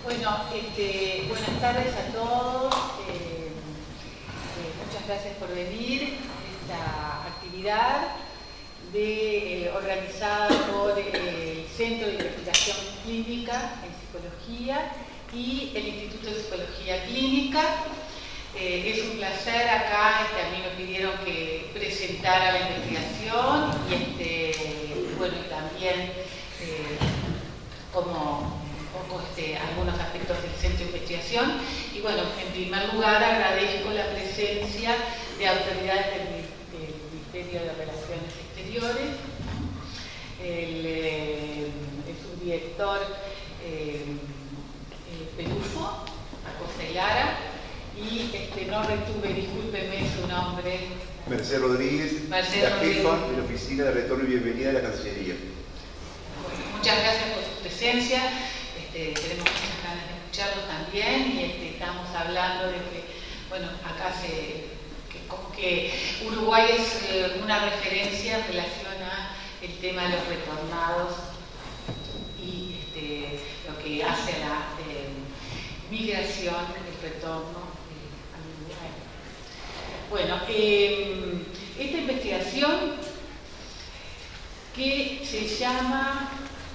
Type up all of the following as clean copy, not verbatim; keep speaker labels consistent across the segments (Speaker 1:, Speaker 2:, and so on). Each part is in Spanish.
Speaker 1: Bueno, buenas tardes a todos. Muchas gracias por venir a esta actividad organizada por el Centro de Investigación Clínica en Psicología y el Instituto de Psicología Clínica. Es un placer acá, a mí me pidieron que presentara la investigación y bueno, y también como un poco algunos aspectos del Centro de Investigación. Y bueno, en primer lugar agradezco la presencia de autoridades del Ministerio de Relaciones Exteriores, el subdirector Pelufo, José Lara, y no retuve, discúlpeme su nombre.
Speaker 2: Mercedes Rodríguez, la jefa de la Oficina de Retorno y Bienvenida de la Cancillería.
Speaker 1: Bueno, muchas gracias por su presencia. Tenemos muchas ganas de escucharlo también y estamos hablando de que, bueno, acá como que Uruguay es una referencia en relación al tema de los retornados y lo que hace a la migración, el retorno al Uruguay. Bueno, esta investigación que se llama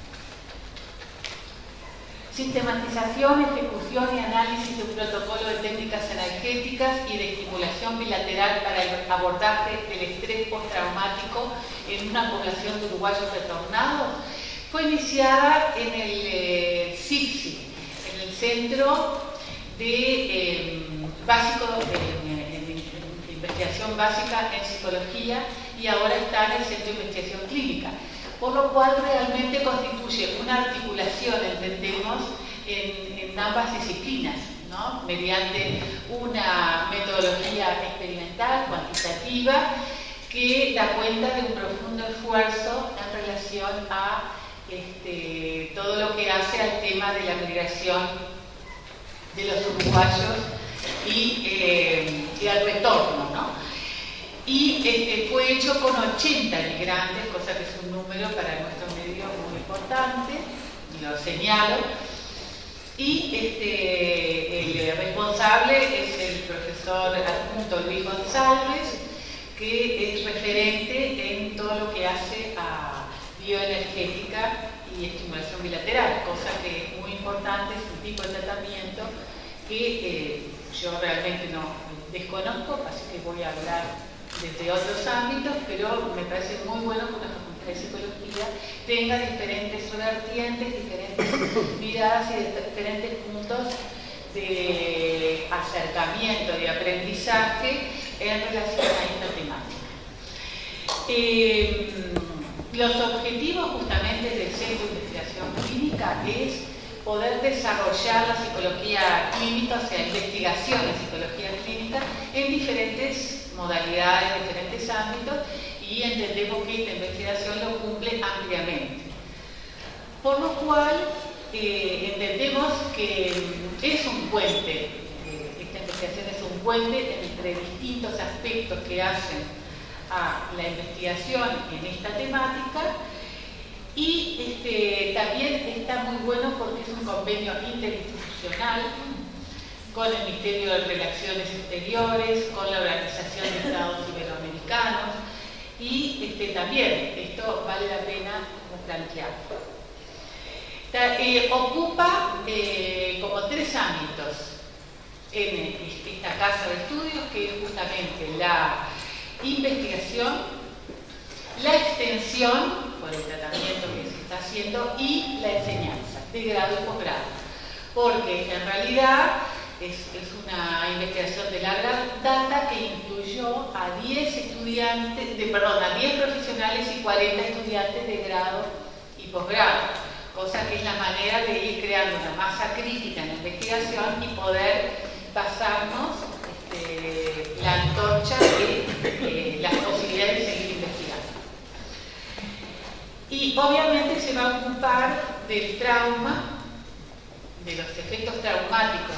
Speaker 1: Sistematización, ejecución y análisis de un protocolo de técnicas energéticas y de estimulación bilateral para el abordaje del estrés postraumático en una población de uruguayos retornados, fue iniciada en el CIPSI, en el Centro de Investigación Básica en Psicología, y ahora está en el Centro de Investigación Clínica. Por lo cual realmente constituye una articulación, entendemos, en ambas disciplinas, ¿no? Mediante una metodología experimental, cuantitativa, que da cuenta de un profundo esfuerzo en relación a todo lo que hace al tema de la migración de los uruguayos y al retorno, ¿no? Y fue hecho con 80 migrantes, cosa que es un número para nuestro medio muy importante, y lo señalo. Y el responsable es el profesor adjunto Luis González, que es referente en todo lo que hace a bioenergética y estimulación bilateral, cosa que es muy importante, es un tipo de tratamiento que yo realmente no desconozco, así que voy a hablar desde otros ámbitos, pero me parece muy bueno que una facultad de psicología tenga diferentes vertientes, diferentes miradas y diferentes puntos de acercamiento, de aprendizaje en relación a esta temática. Los objetivos justamente del Centro de Investigación Clínica es poder desarrollar la psicología clínica, o sea, investigación en psicología clínica en diferentes modalidades, diferentes ámbitos, y entendemos que esta investigación lo cumple ampliamente. Por lo cual, entendemos que es un puente, esta investigación es un puente entre distintos aspectos que hacen a la investigación en esta temática, y también está muy bueno porque es un convenio interinstitucional con el Ministerio de Relaciones Exteriores, con la Organización de Estados Iberoamericanos, y también esto vale la pena plantearlo. Ocupa como tres ámbitos en esta casa de estudios, que es justamente la investigación, la extensión por el tratamiento que se está haciendo y la enseñanza de grado y posgrado, porque en realidad es una investigación de larga data que incluyó a 10 estudiantes, a 10 profesionales y 40 estudiantes de grado y posgrado, cosa que es la manera de ir creando una masa crítica en la investigación y poder pasarnos la antorcha de las posibilidades de seguir investigando. Y obviamente se va a ocupar del trauma, de los efectos traumáticos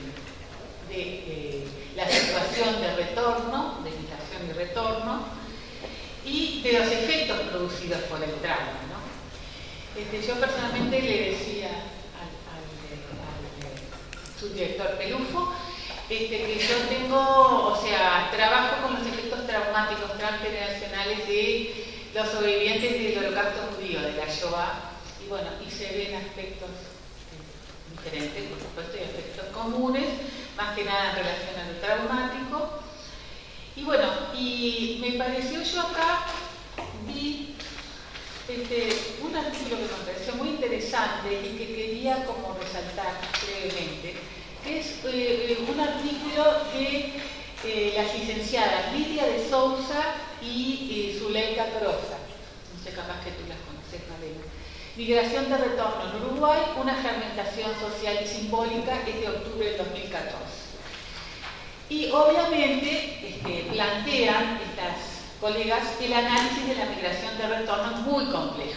Speaker 1: de la situación de retorno, de migración y retorno, y de los efectos producidos por el trauma, ¿no? Yo personalmente le decía al subdirector Pelufo, que yo tengo, o sea, trabajo con los efectos traumáticos transgeneracionales de los sobrevivientes del holocausto judío, de la Shoah, y bueno, y se ven aspectos diferentes, por supuesto, y aspectos comunes, más que nada en relación a lo traumático. Y bueno, y me pareció, yo acá vi un artículo que me pareció muy interesante y que quería como resaltar brevemente, que es un artículo de las licenciadas Lidia de Souza y Zuleika Prosa. No sé, capaz que tú las conoces, Malena. Migración de retorno en Uruguay, una fragmentación social y simbólica, es de octubre del 2014. Y obviamente plantean estas colegas el análisis de la migración de retorno muy complejo,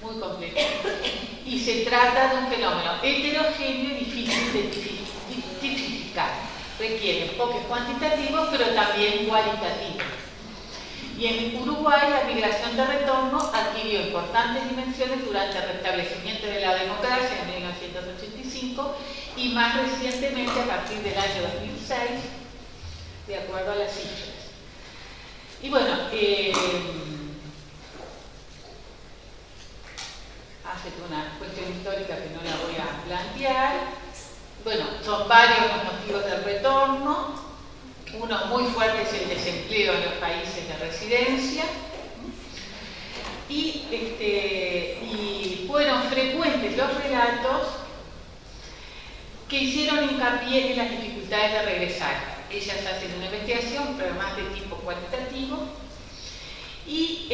Speaker 1: y se trata de un fenómeno heterogéneo y difícil de tipificar. Requiere enfoques cuantitativos, pero también cualitativos. Y en Uruguay la migración de retorno adquirió importantes dimensiones durante el restablecimiento de la democracia en 1985 y más recientemente a partir del año 2006, de acuerdo a las cifras. Y bueno, hace una cuestión histórica que no la voy a plantear. Bueno, son varios los motivos del retorno. Uno muy fuerte es el desempleo en los países de residencia. Y fueron frecuentes los relatos que hicieron hincapié en las dificultades de regresar. Ellas hacen una investigación, pero más de tipo cualitativo, y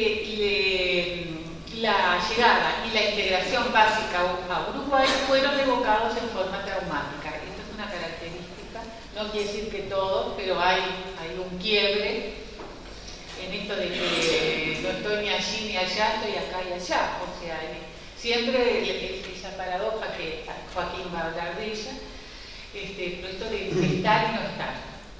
Speaker 1: la llegada y la integración básica a Uruguay fueron evocados en forma traumática. Esto es una característica, no quiere decir que todos, pero hay un quiebre en esto de que no estoy ni allí ni allá, estoy acá y allá. O sea, siempre esa paradoja que Joaquín va a hablar de ella, pero esto de estar y no estar.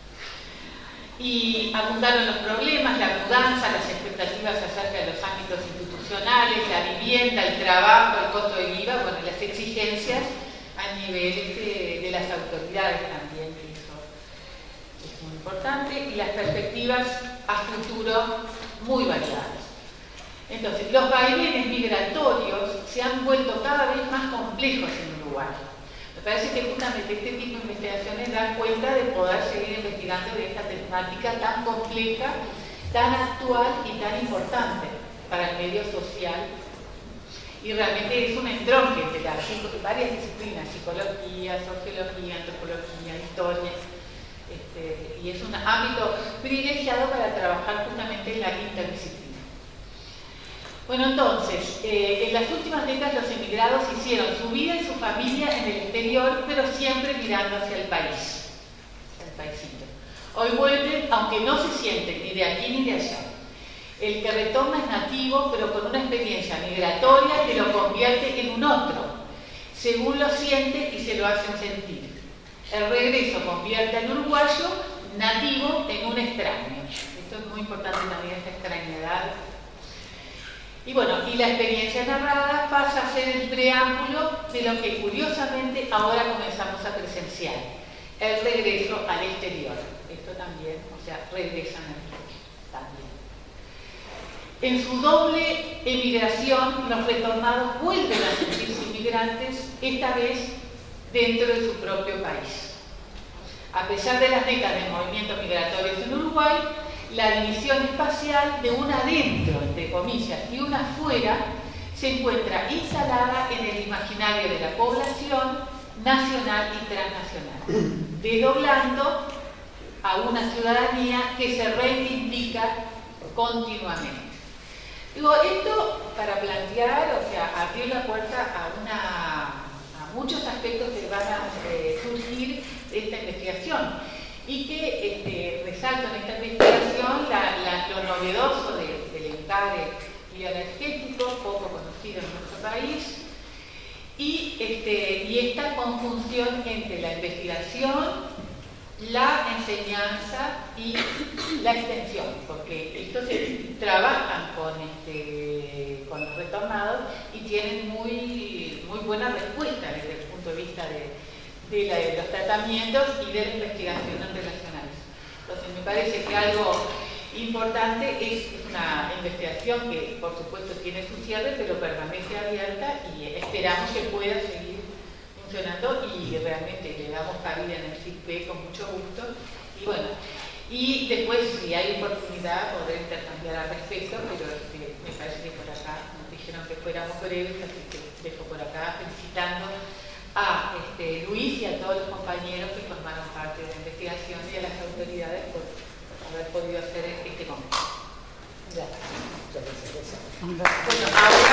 Speaker 1: Y abundaron los problemas, la mudanza, las expectativas acerca de los ámbitos institucionales, la vivienda, el trabajo, el costo de vida, bueno, las exigencias a nivel de las autoridades también, que eso es muy importante, y las perspectivas a futuro muy variadas. Entonces, los vaivenes migratorios se han vuelto cada vez más complejos en Uruguay. Me parece que justamente este tipo de investigaciones dan cuenta de poder seguir investigando de esta temática tan compleja, tan actual y tan importante para el medio social. Y realmente es un entronque entre varias disciplinas, psicología, sociología, antropología, historia, y es un ámbito privilegiado para trabajar justamente en la interdisciplina. Bueno, entonces, en las últimas décadas los emigrados hicieron su vida y su familia en el exterior, pero siempre mirando hacia el país, hacia el paisito. Hoy vuelven, aunque no se sienten ni de aquí ni de allá. El que retorna es nativo, pero con una experiencia migratoria que lo convierte en un otro, según lo siente y se lo hacen sentir. El regreso convierte al uruguayo nativo en un extraño. Esto es muy importante también, esta extrañedad. Y bueno, y la experiencia narrada pasa a ser el preámbulo de lo que curiosamente ahora comenzamos a presenciar, el regreso al exterior. Esto también, o sea, regresan al exterior también. En su doble emigración, los retornados vuelven a sentirse inmigrantes, esta vez dentro de su propio país. A pesar de las décadas de movimientos migratorios en Uruguay, la división espacial de una adentro, entre comillas, y una afuera, se encuentra instalada en el imaginario de la población nacional y transnacional, desdoblando a una ciudadanía que se reivindica continuamente. Digo, esto para plantear, o sea, abrir la puerta a muchos aspectos que van a surgir de esta investigación. Y que resalto en esta investigación lo novedoso del encare bioenergético, poco conocido en nuestro país, y esta conjunción entre la investigación, la enseñanza y la extensión, porque estos se trabajan con los retornados y tienen muy buena respuesta desde el punto de vista de los tratamientos y de la investigación en relación a eso. Entonces me parece que algo importante es una investigación que por supuesto tiene su cierre, pero permanece abierta y esperamos que pueda seguir funcionando y realmente le damos cabida en el CICP con mucho gusto. Y bueno, y después si hay oportunidad poder intercambiar al respecto, pero me parece que por acá nos dijeron que fuéramos breves, así que dejo por acá felicitando a Luis y a todos los compañeros que formaron parte de la investigación y a las autoridades por haber podido hacer este momento. Gracias. Bueno, ahora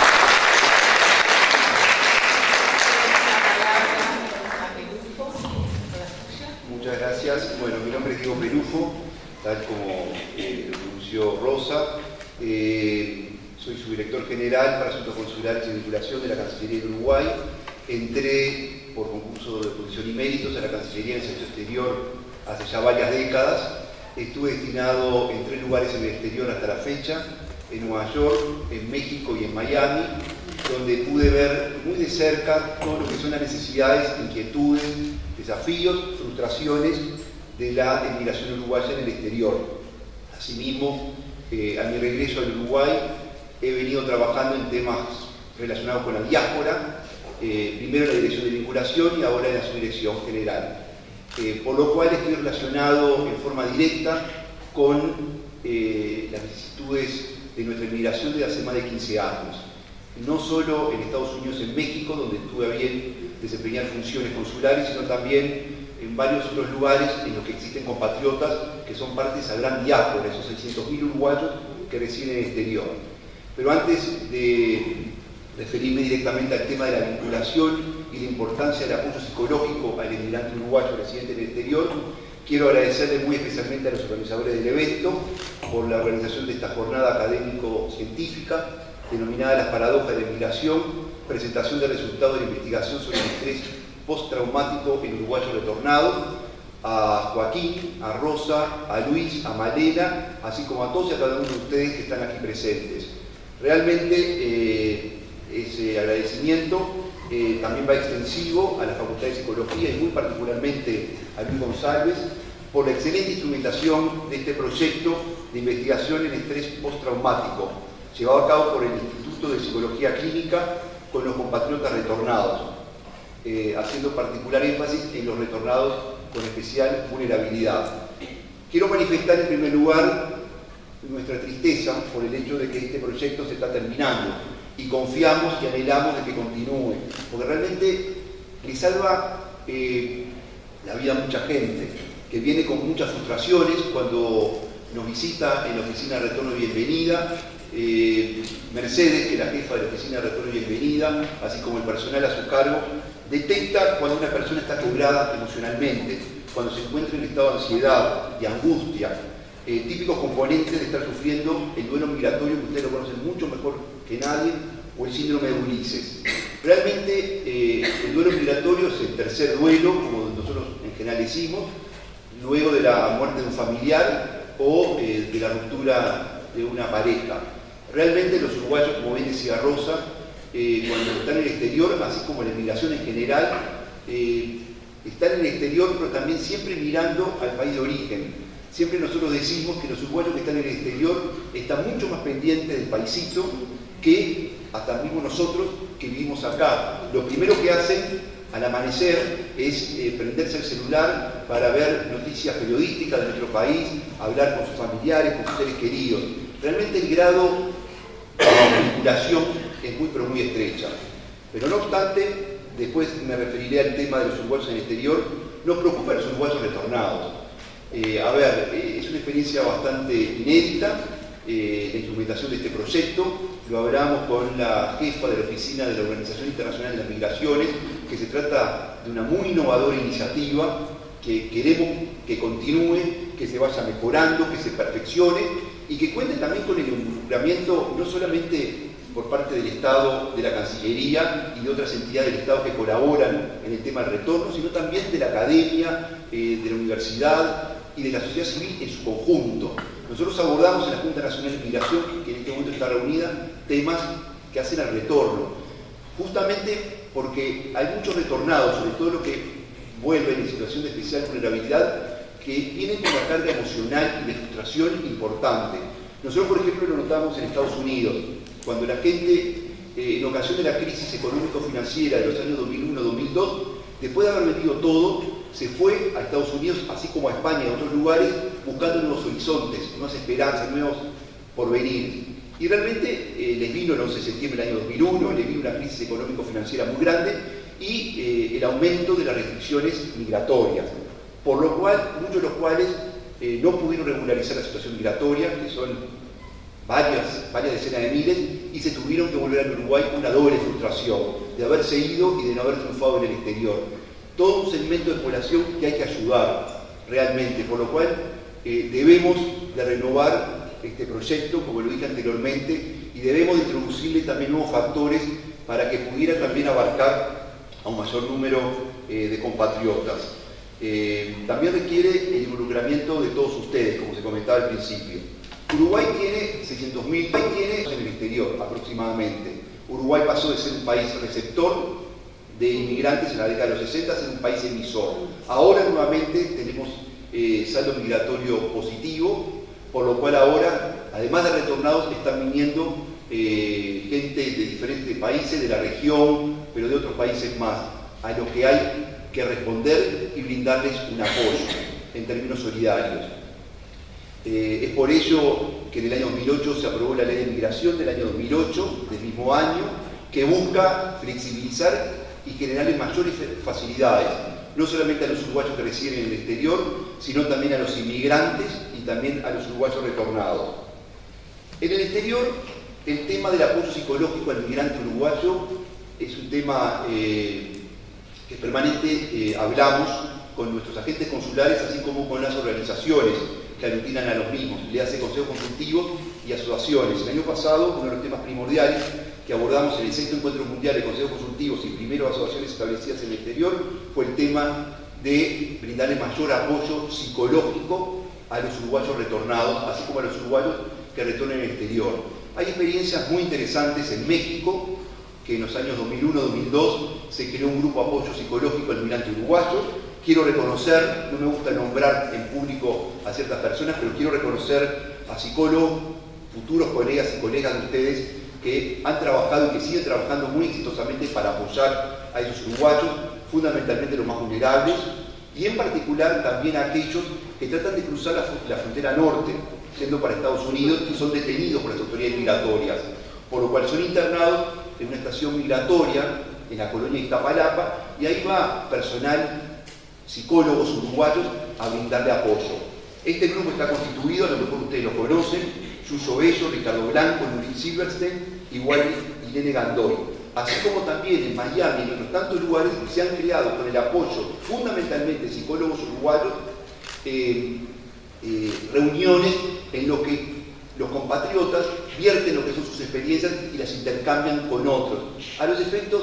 Speaker 1: la palabra a Perufo.
Speaker 2: Muchas gracias. Bueno, mi nombre es Diego Perufo, tal como lo pronunció Rosa. Soy subdirector general para Asuntos Consulares y Vinculación de la Cancillería de Uruguay. Entré por concurso de posición y méritos a la Cancillería en el Servicio Exterior hace ya varias décadas. Estuve destinado en 3 lugares en el exterior hasta la fecha, en Nueva York, en México y en Miami, donde pude ver muy de cerca todo lo que son las necesidades, inquietudes, desafíos, frustraciones de la emigración uruguaya en el exterior. Asimismo, a mi regreso al Uruguay he venido trabajando en temas relacionados con la diáspora, primero en la dirección de vinculación y ahora en la subdirección general. Por lo cual estoy relacionado en forma directa con las vicisitudes de nuestra inmigración desde hace más de 15 años. No solo en Estados Unidos, en México, donde tuve a bien desempeñar funciones consulares, sino también en varios otros lugares en los que existen compatriotas que son parte de esa gran diáspora, esos 600.000 uruguayos que residen en el exterior. Pero antes de referirme directamente al tema de la vinculación y la importancia del apoyo psicológico al inmigrante uruguayo residente en el exterior, quiero agradecerle muy especialmente a los organizadores del evento por la organización de esta jornada académico-científica denominada Las paradojas de la inmigración, presentación de resultados de la investigación sobre el estrés postraumático en uruguayos retornados, a Joaquín, a Rosa, a Luis, a Malena, así como a todos y a cada uno de ustedes que están aquí presentes. Realmente ese agradecimiento también va extensivo a la Facultad de Psicología y muy particularmente a Luis González por la excelente instrumentación de este proyecto de investigación en estrés postraumático, llevado a cabo por el Instituto de Psicología Clínica con los compatriotas retornados, haciendo particular énfasis en los retornados con especial vulnerabilidad. Quiero manifestar en primer lugar nuestra tristeza por el hecho de que este proyecto se está terminando y confiamos y anhelamos de que continúe, porque realmente le salva la vida a mucha gente que viene con muchas frustraciones cuando nos visita en la oficina de retorno y bienvenida. Mercedes, que es la jefa de la oficina de retorno y bienvenida, así como el personal a su cargo, detecta cuando una persona está quebrada emocionalmente, cuando se encuentra en estado de ansiedad y angustia, típicos componentes de estar sufriendo el duelo migratorio, que ustedes lo conocen mucho mejor que nadie, o el síndrome de Ulises. Realmente el duelo migratorio es el tercer duelo, como nosotros en general decimos, luego de la muerte de un familiar o de la ruptura de una pareja. Realmente los uruguayos, como bien decía Rosa, cuando están en el exterior, así como la inmigración en general, están en el exterior, pero también siempre mirando al país de origen. Siempre nosotros decimos que los uruguayos que están en el exterior están mucho más pendientes del paisito que hasta mismo nosotros que vivimos acá. Lo primero que hacen al amanecer es prenderse el celular para ver noticias periodísticas de nuestro país, hablar con sus familiares, con sus seres queridos. Realmente el grado de vinculación es muy pero muy estrecha. Pero no obstante, después me referiré al tema de los uruguayos en el exterior, nos preocupa a los uruguayos retornados. Es una experiencia bastante inédita, la instrumentación de este proyecto. Lo hablamos con la jefa de la Oficina de la Organización Internacional de las Migraciones, que se trata de una muy innovadora iniciativa que queremos que continúe, que se vaya mejorando, que se perfeccione y que cuente también con el involucramiento no solamente por parte del Estado, de la Cancillería y de otras entidades del Estado que colaboran en el tema del retorno, sino también de la academia, de la universidad y de la sociedad civil en su conjunto. Nosotros abordamos en la Junta Nacional de Migración, que en este momento está reunida, temas que hacen al retorno, justamente porque hay muchos retornados, sobre todo los que vuelven en situación de especial vulnerabilidad, que vienen con una carga emocional y de frustración importante. Nosotros, por ejemplo, lo notamos en Estados Unidos, cuando la gente, en ocasión de la crisis económico-financiera de los años 2001-2002, después de haber vendido todo, se fue a Estados Unidos, así como a España y a otros lugares, buscando nuevos horizontes, nuevas esperanzas, nuevos porvenires. Y realmente les vino el 11 de septiembre del año 2001, les vino una crisis económico-financiera muy grande y el aumento de las restricciones migratorias, por lo cual, muchos de los cuales no pudieron regularizar la situación migratoria, que son varias decenas de miles, y se tuvieron que volver al Uruguay con una doble frustración, de haberse ido y de no haber triunfado en el exterior. Todo un segmento de población que hay que ayudar realmente, por lo cual debemos de renovar este proyecto, como lo dije anteriormente, y debemos de introducirle también nuevos factores para que pudiera también abarcar a un mayor número de compatriotas. También requiere el involucramiento de todos ustedes, como se comentaba al principio. Uruguay tiene 600.000 en el exterior aproximadamente. Uruguay pasó de ser un país receptor de inmigrantes en la década de los 60 a ser un país emisor. Ahora nuevamente tenemos saldo migratorio positivo, por lo cual ahora, además de retornados, están viniendo gente de diferentes países de la región, pero de otros países más, a los que hay que responder y brindarles un apoyo en términos solidarios. Es por ello que en el año 2008 se aprobó la Ley de Migración del año 2008, del mismo año, que busca flexibilizar y generarles mayores facilidades, no solamente a los uruguayos que residen en el exterior, sino también a los inmigrantes y también a los uruguayos retornados. En el exterior, el tema del apoyo psicológico al migrante uruguayo es un tema que permanente hablamos con nuestros agentes consulares, así como con las organizaciones que aglutinan a los mismos, le hace consejos consultivos y asociaciones. El año pasado, uno de los temas primordiales que abordamos en el 6º Encuentro Mundial de Consejos Consultivos y primero asociaciones establecidas en el exterior fue el tema de brindarle mayor apoyo psicológico a los uruguayos retornados, así como a los uruguayos que retornan al exterior. Hay experiencias muy interesantes en México, que en los años 2001-2002 se creó un grupo de apoyo psicológico al migrante uruguayo. Quiero reconocer, no me gusta nombrar en público a ciertas personas, pero quiero reconocer a psicólogos, futuros colegas y colegas de ustedes que han trabajado y que siguen trabajando muy exitosamente para apoyar a esos uruguayos, fundamentalmente los más vulnerables, y en particular también a aquellos que tratan de cruzar la frontera norte, yendo para Estados Unidos y son detenidos por las autoridades migratorias, por lo cual son internados en una estación migratoria en la colonia Iztapalapa, y ahí va personal, psicólogos uruguayos, a brindarle apoyo. Este grupo está constituido, a lo mejor ustedes lo conocen, Yuyo Bello, Ricardo Blanco, Nurín Silverstein, igual Irene Gandoy. Así como también en Miami y en otros tantos lugares se han creado con el apoyo fundamentalmente de psicólogos uruguayos reuniones en lo que los compatriotas vierten lo que son sus experiencias y las intercambian con otros, a los efectos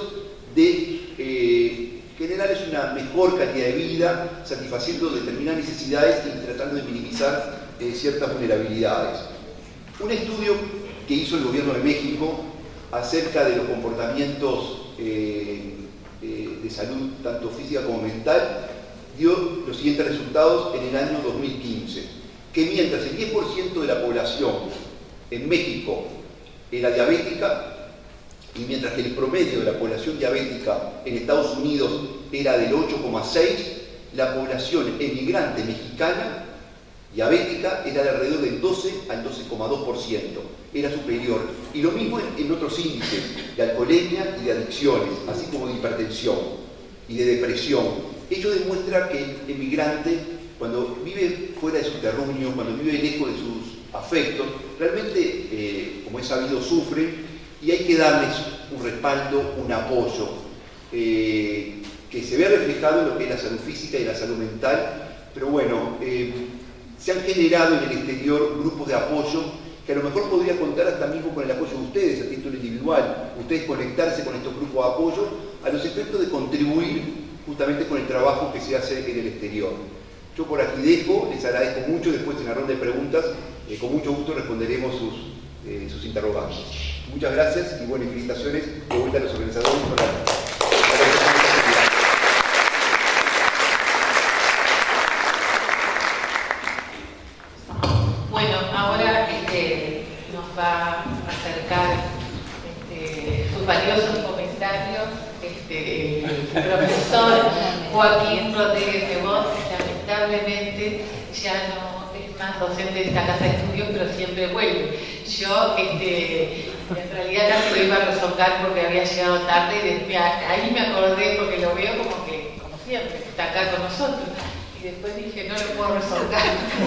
Speaker 2: de generarles una mejor calidad de vida, satisfaciendo determinadas necesidades y tratando de minimizar ciertas vulnerabilidades. Un estudio que hizo el gobierno de México acerca de los comportamientos de salud, tanto física como mental, dio los siguientes resultados en el año 2015, que mientras el 10% de la población en México era diabética, y mientras que el promedio de la población diabética en Estados Unidos era del 8,6%, la población emigrante mexicana diabética era de alrededor del 12 al 12,2%, era superior. Y lo mismo en otros índices de alcoholemia y de adicciones, así como de hipertensión y de depresión. Ello demuestra que el emigrante, cuando vive fuera de su terruño, cuando vive lejos de sus afectos, realmente, como es sabido, sufre, y hay que darles un respaldo, un apoyo, que se ve reflejado en lo que es la salud física y la salud mental. Pero bueno, se han generado en el exterior grupos de apoyo que a lo mejor podría contar hasta mismo con el apoyo de ustedes a título individual, ustedes conectarse con estos grupos de apoyo a los efectos de contribuir justamente con el trabajo que se hace en el exterior. Yo por aquí dejo, les agradezco mucho, después en la ronda de preguntas, con mucho gusto responderemos sus interrogantes. Muchas gracias y buenas felicitaciones de vuelta a los organizadores por la
Speaker 1: acercar sus valiosos comentarios el profesor Joaquín Rodríguez de Vos, lamentablemente ya no es más docente de esta casa de estudios, pero siempre vuelve. Yo en realidad casi lo iba a rezongar porque había llegado tarde y ahí me acordé porque lo veo como siempre, está acá con nosotros. Y después dije, no lo puedo rezongar.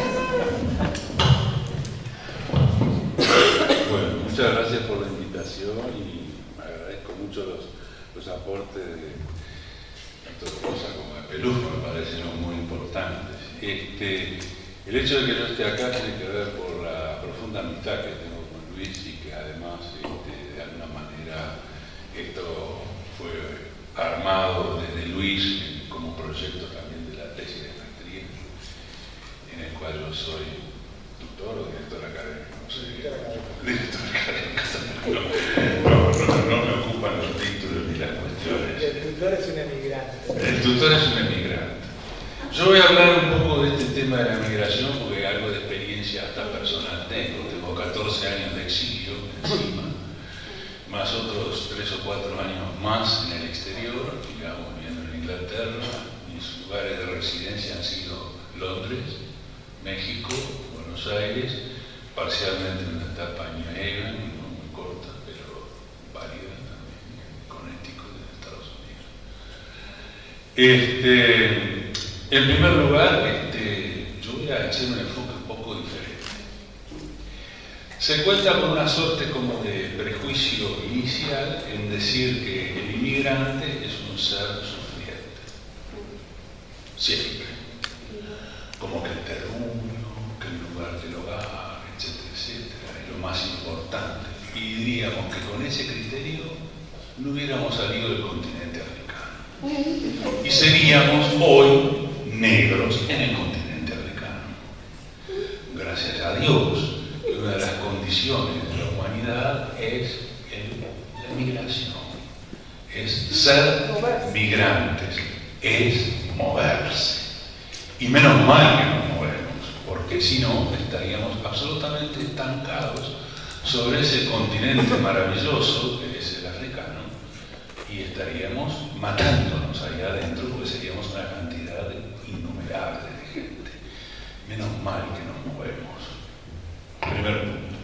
Speaker 3: Bueno, muchas gracias por la invitación y agradezco mucho los aportes de tanto Rosa como de Pelufo, me parecen muy importantes. El hecho de que yo esté acá tiene que ver por la profunda amistad que tengo con Luis y que además de alguna manera esto fue armado desde Luis como proyecto también de la tesis de maestría, en el cual yo soy tutor o director académico. No sé, director académico. No me ocupan los títulos ni las cuestiones.
Speaker 4: El tutor es un emigrante.
Speaker 3: El tutor es un emigrante. Yo voy a hablar un poco de este tema de la migración porque algo de experiencia hasta personal tengo. Tengo 14 años de exilio encima, más otros 3 o 4 años más en el exterior, digamos, viviendo en Inglaterra. Mis lugares de residencia han sido Londres, México, Buenos Aires, parcialmente en una etapa en New Haven, no muy corta, pero válida también, Connecticut, en Estados Unidos. En primer lugar, yo voy a hacer un enfoque un poco diferente. Se cuenta con una suerte como de prejuicio inicial en decir que el inmigrante es un ser sufriente. Siempre. Como que el terruño, que el lugar del hogar, etcétera, etcétera, es lo más importante. Y diríamos que con ese criterio no hubiéramos salido del continente africano. Y seríamos hoy negros en el continente africano. Gracias a Dios, que una de las condiciones de la humanidad es la migración, es ser migrantes, es moverse. Y menos mal que nos movemos, porque si no estaríamos absolutamente estancados sobre ese continente maravilloso que es el africano y estaríamos matándonos ahí adentro porque seríamos una cantidad innumerable de gente. Menos mal que nos movemos. Primer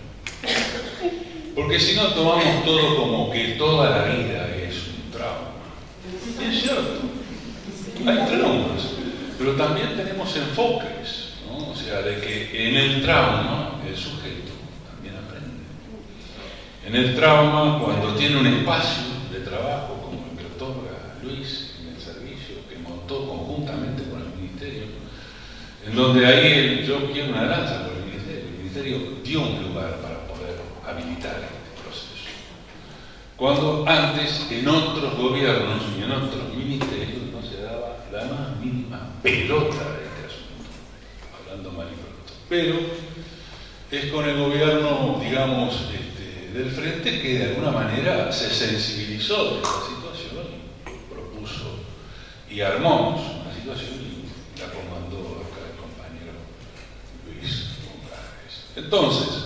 Speaker 3: punto. Porque si no tomamos todo como que toda la vida es un trauma. Y es cierto, hay traumas, pero también tenemos enfoques, ¿no? O sea, de que en el trauma el sujeto también aprende. En el trauma, cuando tiene un espacio de trabajo como el que otorga Luis en el servicio que montó conjuntamente con el Ministerio, en donde ahí yo quiero una lanza por el Ministerio dio un lugar para poder habilitar este proceso. Cuando antes en otros gobiernos y en otros ministerios no se daba la más mínima pelota de este asunto, hablando mal y pronto. Pero es con el gobierno, digamos, del frente que de alguna manera se sensibilizó de esta situación y propuso y armamos una situación y la comandó acá el compañero Luis González. Entonces,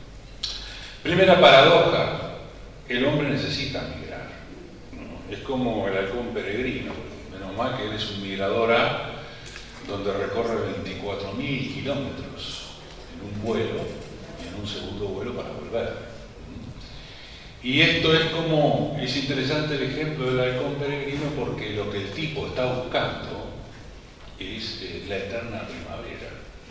Speaker 3: primera paradoja, el hombre necesita migrar, ¿no? Es como el halcón peregrino, menos mal que él es un migrador A, donde recorre 24.000 kilómetros en un vuelo y en un segundo vuelo para volver. Y esto es interesante el ejemplo del halcón peregrino porque lo que el tipo está buscando es la eterna primavera.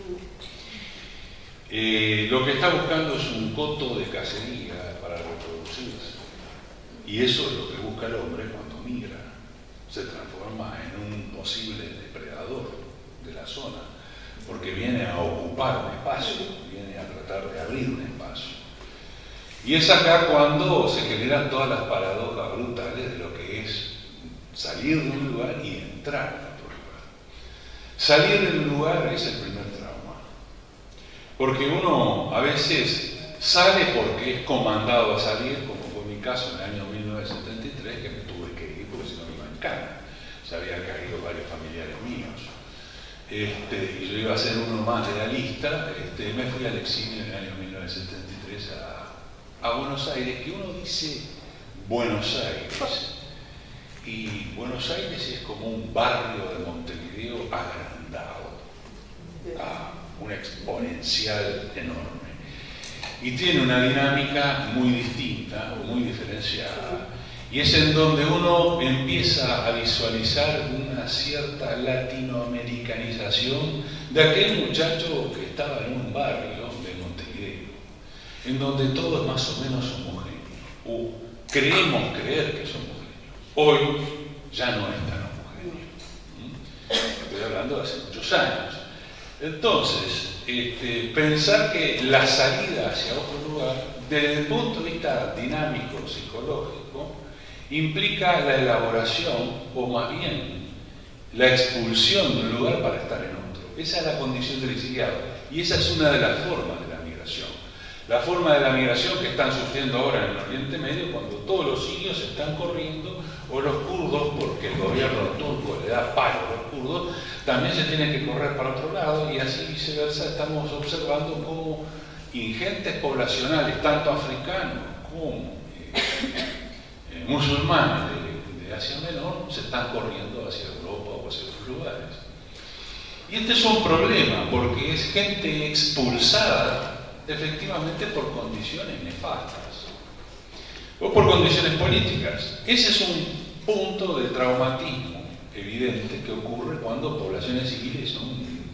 Speaker 3: Lo que está buscando es un coto de cacería para reproducirse. Y eso es lo que busca el hombre cuando migra. Se transforma en un posible depredador de la zona, porque viene a ocupar un espacio, viene a tratar de abrir un espacio. Y es acá cuando se generan todas las paradojas brutales de lo que es salir de un lugar y entrar en otro lugar. Salir de un lugar es el primer trauma. Porque uno a veces sale porque es comandado a salir, como fue mi caso en el año 1973, que me tuve que ir porque si no me iba en cana. Se habían caído varios familiares míos. Y yo iba a ser uno más de la lista. Me fui al exilio en el año 1973 a a Buenos Aires, que uno dice Buenos Aires, y Buenos Aires es como un barrio de Montevideo agrandado, a un exponencial enorme, y tiene una dinámica muy distinta, muy diferenciada, y es en donde uno empieza a visualizar una cierta latinoamericanización de aquel muchacho que estaba en un barrio de Montevideo, en donde todo es más o menos homogéneo, o creemos creer que es homogéneo. Hoy ya no es tan homogéneo. Estoy hablando de hace muchos años. Entonces, pensar que la salida hacia otro lugar, desde el punto de vista dinámico, psicológico, implica la elaboración, o más bien la expulsión de un lugar para estar en otro. Esa es la condición del exiliado, y esa es una de las formas de la migración. La forma de la migración que están sufriendo ahora en el Oriente Medio, cuando todos los sirios están corriendo, o los kurdos, porque el gobierno turco le da palo a los kurdos, también se tienen que correr para otro lado, y así viceversa estamos observando cómo ingentes poblacionales, tanto africanos como musulmanes de Asia Menor, se están corriendo hacia Europa o hacia otros lugares. Y este es un problema, porque es gente expulsada efectivamente por condiciones nefastas o por condiciones políticas. Ese es un punto de traumatismo evidente que ocurre cuando poblaciones civiles son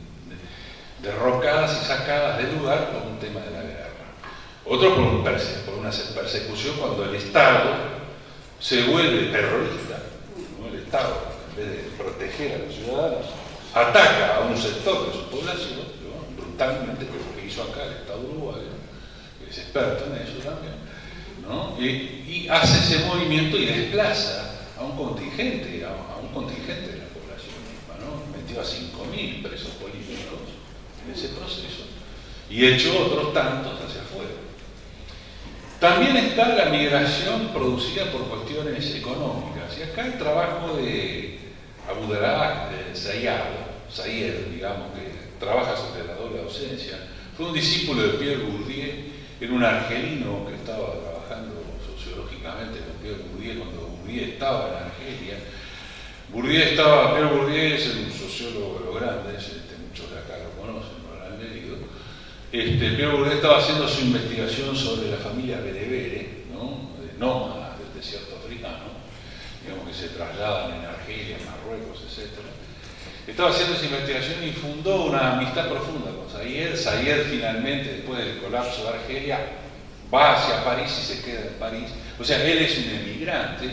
Speaker 3: derrocadas y sacadas del lugar por un tema de la guerra. Otro por una persecución cuando el Estado se vuelve terrorista, ¿no? El Estado, en vez de proteger a los ciudadanos, ataca a un sector de su población, ¿no? Brutalmente, como lo que hizo acá el Estado uruguayo, que es experto en eso también, ¿no? Y hace ese movimiento y desplaza a un contingente de la población misma, ¿no? Metió a 5.000 presos políticos en ese proceso y echó otros tantos hacia afuera. También está la migración producida por cuestiones económicas, y acá el trabajo de Abdullah Sayed, digamos, que trabaja sobre la doble ausencia, fue un discípulo de Pierre Bourdieu, era un argelino que estaba trabajando sociológicamente con Pierre Bourdieu cuando Bourdieu estaba en Argelia. Pierre Bourdieu es un sociólogo de los grandes, muchos de acá lo conocen, lo han leído. Pierre Bourdieu estaba haciendo su investigación sobre la familia Berebere, ¿no? De nómadas del desierto africano, digamos, que se trasladan en Argelia, en Marruecos, etc. Estaba haciendo esa investigación y fundó una amistad profunda con Sayed. Sayed finalmente, después del colapso de Argelia, va hacia París y se queda en París. O sea, él es un inmigrante,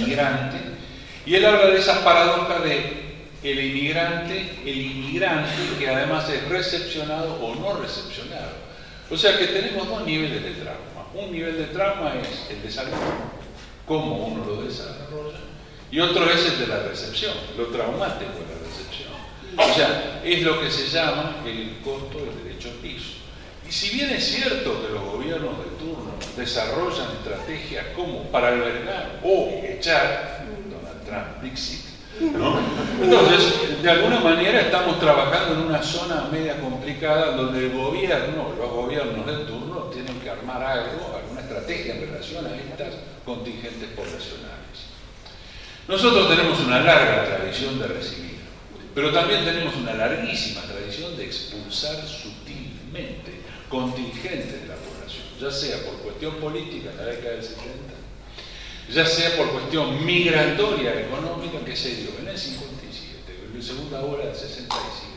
Speaker 3: y él habla de esa paradoja de el inmigrante que además es recepcionado o no recepcionado. O sea que tenemos dos niveles de trauma. Un nivel de trauma es el de salud, cómo uno lo desarrolla, y otro es el de la recepción, lo traumático de la recepción. O sea, es lo que se llama el costo del derecho al piso. Y si bien es cierto que los gobiernos de turno desarrollan estrategias como para albergar o echar, Donald Trump, Brexit, ¿no? Entonces, de alguna manera estamos trabajando en una zona media complicada donde los gobiernos del turno tienen que armar alguna estrategia en relación a estas contingentes poblacionales. Nosotros tenemos una larga tradición de recibir, pero también tenemos una larguísima tradición de expulsar sutilmente contingentes de la población, ya sea por cuestión política en la década del 70, ya sea por cuestión migratoria económica que se dio en el 57, en la segunda ola del 67,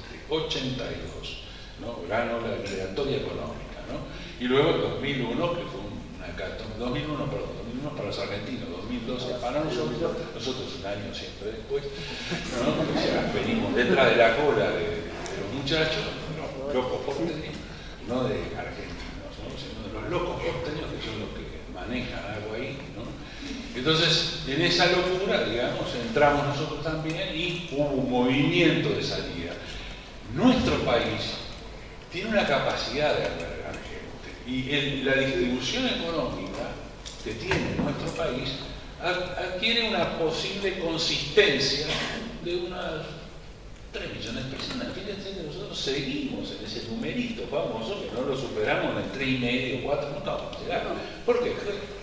Speaker 3: 82, ¿no? Ganó la migratoria económica, ¿no? Y luego el 2001, que fue una hecatombe, 2001 para los argentinos, 2012 para nosotros un año siempre después, ¿no? O sea, venimos detrás de la cola de los muchachos, los locos porteños, no de argentinos, ¿no? Sino de los locos porteños que son los que manejan algo ahí, ¿no? Entonces, en esa locura, digamos, entramos nosotros también y hubo un movimiento de salida. Nuestro país tiene una capacidad de albergar gente y la distribución económica que tiene nuestro país adquiere una posible consistencia de unas 3 millones de personas. Fíjense que nosotros seguimos en ese numerito famoso que no lo superamos en 3,5, 4, no vamos a llegar. ¿Por qué?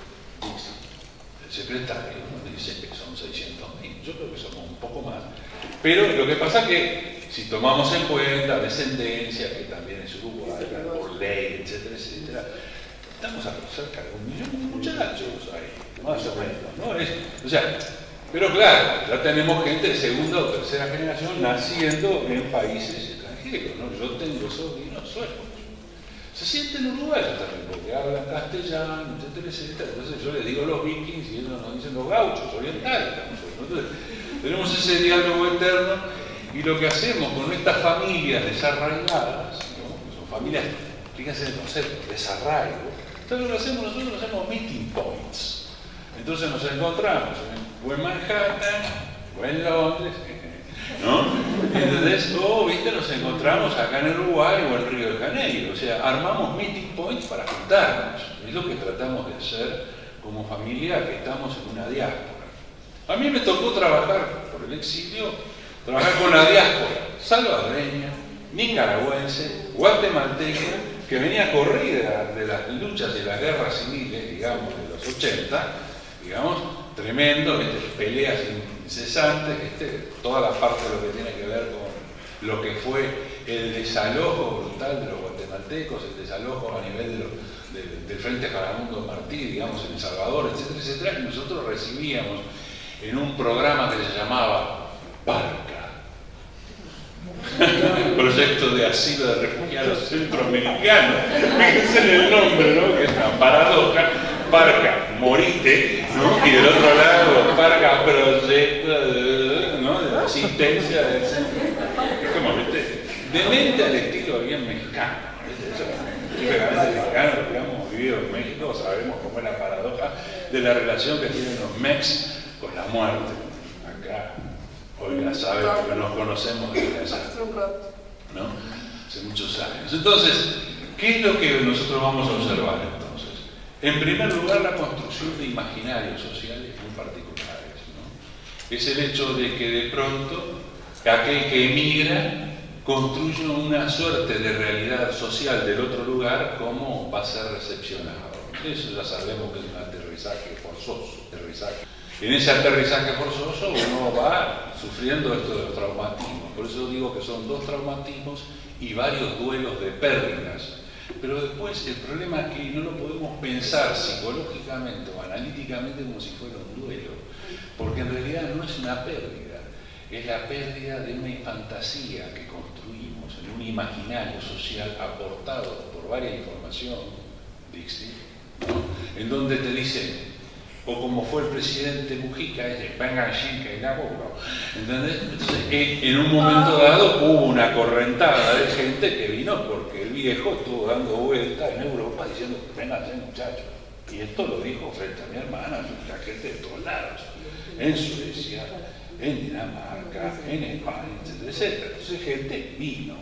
Speaker 3: El secretario nos dice que son 600.000, yo creo que somos un poco más. Pero lo que pasa es que si tomamos en cuenta descendencia, que también es uruguaya, por ley, etcétera, etcétera, estamos a cerca de 1 millón de muchachos ahí, más o menos, ¿no? O sea, pero claro, ya tenemos gente de segunda o tercera generación naciendo en países extranjeros, ¿no? Yo tengo sobrinos suecos. Se sienten uruguayos también, porque hablan castellano, etcétera, etcétera. Entonces yo les digo los vikings y ellos nos dicen los gauchos orientales. Entonces tenemos ese diálogo eterno y lo que hacemos con estas familias desarraigadas, ¿no? Que son familias, fíjense el concepto, desarraigo. Entonces lo que hacemos nosotros, hacemos meeting points. Entonces nos encontramos o en Manhattan o en Londres, ¿no? Entonces, ¿viste? Nos encontramos acá en Uruguay o en Río de Janeiro. O sea, armamos meeting points para juntarnos. Es lo que tratamos de hacer como familia que estamos en una diáspora. A mí me tocó trabajar por el exilio, trabajar con la diáspora salvadoreña, nicaragüense, guatemalteca, que venía corrida de las luchas y las guerras civiles, digamos, de los 80, digamos, tremendo, peleas incesantes, toda la parte de lo que tiene que ver con lo que fue el desalojo brutal de los guatemaltecos, el desalojo a nivel del Frente Faramundo Martí, digamos, en El Salvador, etcétera, etcétera, y nosotros recibíamos en un programa que se llamaba PARCA, Proyecto de Asilo de Refugiados Centroamericanos. Fíjense en el nombre, ¿no? Que es una paradoja. Parca, morite, ¿no? Y del otro lado, Parca, proyecto, ¿no? De asistencia del centro. Es como, ¿viste? De mente al estilo bien mexicano. Típicamente mexicano, los que hemos vivido en México, sabemos cómo es la paradoja de la relación que tienen los mex con la muerte. Acá, Olga sabe porque nos conocemos desde allá, ¿no? Hace muchos años. Entonces, ¿qué es lo que nosotros vamos a observar entonces? En primer lugar, la construcción de imaginarios sociales muy particulares, ¿no? Es el hecho de que de pronto aquel que emigra construye una suerte de realidad social del otro lugar, cómo va a ser recepcionado. Eso ya sabemos que es un aterrizaje forzoso. En ese aterrizaje forzoso uno va sufriendo esto de los traumatismos. Por eso digo que son 2 traumatismos y varios duelos de pérdidas. Pero después el problema es que no lo podemos pensar psicológicamente o analíticamente como si fuera un duelo, porque en realidad no es una pérdida, es la pérdida de una fantasía que construimos en un imaginario social aportado por varias información, Dixie, ¿no? En donde te dicen, o como fue el presidente Mujica, venga y laburo. ¿Entendés? Entonces, en un momento dado hubo una correntada de gente que vino porque el viejo estuvo dando vueltas en Europa diciendo, vénganse muchachos. Y esto lo dijo frente a mi hermana, la gente de todos lados, en Suecia, en Dinamarca, en España, etcétera, etcétera. Entonces gente vino.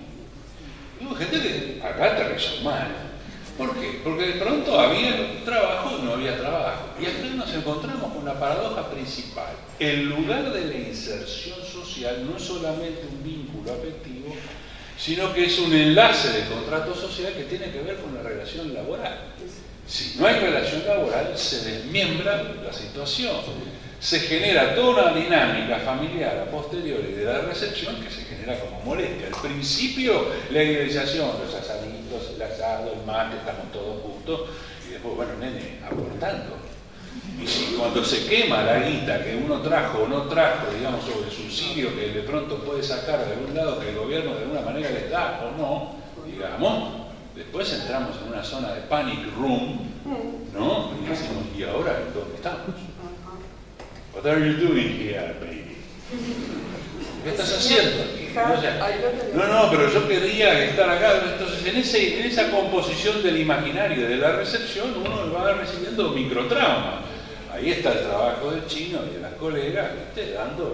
Speaker 3: Y hubo gente que acá aterrizó mal. ¿Por qué? Porque de pronto había trabajo y no había trabajo. Y aquí nos encontramos con la paradoja principal. El lugar de la inserción social no es solamente un vínculo afectivo, sino que es un enlace de contrato social que tiene que ver con la relación laboral. Si no hay relación laboral, se desmiembra la situación. Se genera toda una dinámica familiar a posteriori de la recepción que se genera como molestia. Al principio, la idealización, los asaditos, el asado, el mate, estamos todos juntos, y después, bueno, nene, aportando. Y si cuando se quema la guita que uno trajo o no trajo, digamos, sobre el subsidio que de pronto puede sacar de algún lado que el gobierno de alguna manera les da o no, digamos, después entramos en una zona de panic room, ¿no? Y decimos, ¿y ahora dónde estamos? What are you doing here, baby? ¿Qué estás haciendo aquí? O sea, no, pero yo quería estar acá. Entonces, en esa composición del imaginario de la recepción, uno va recibiendo microtrauma. Ahí está el trabajo del chino y de las colegas, ¿viste?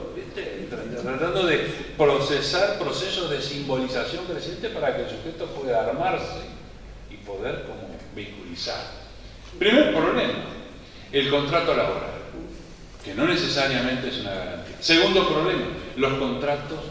Speaker 3: Tratando de procesar procesos de simbolización creciente para que el sujeto pueda armarse y poder como vehiculizar. Primer problema, el contrato laboral, que no necesariamente es una garantía. Segundo problema, los contratos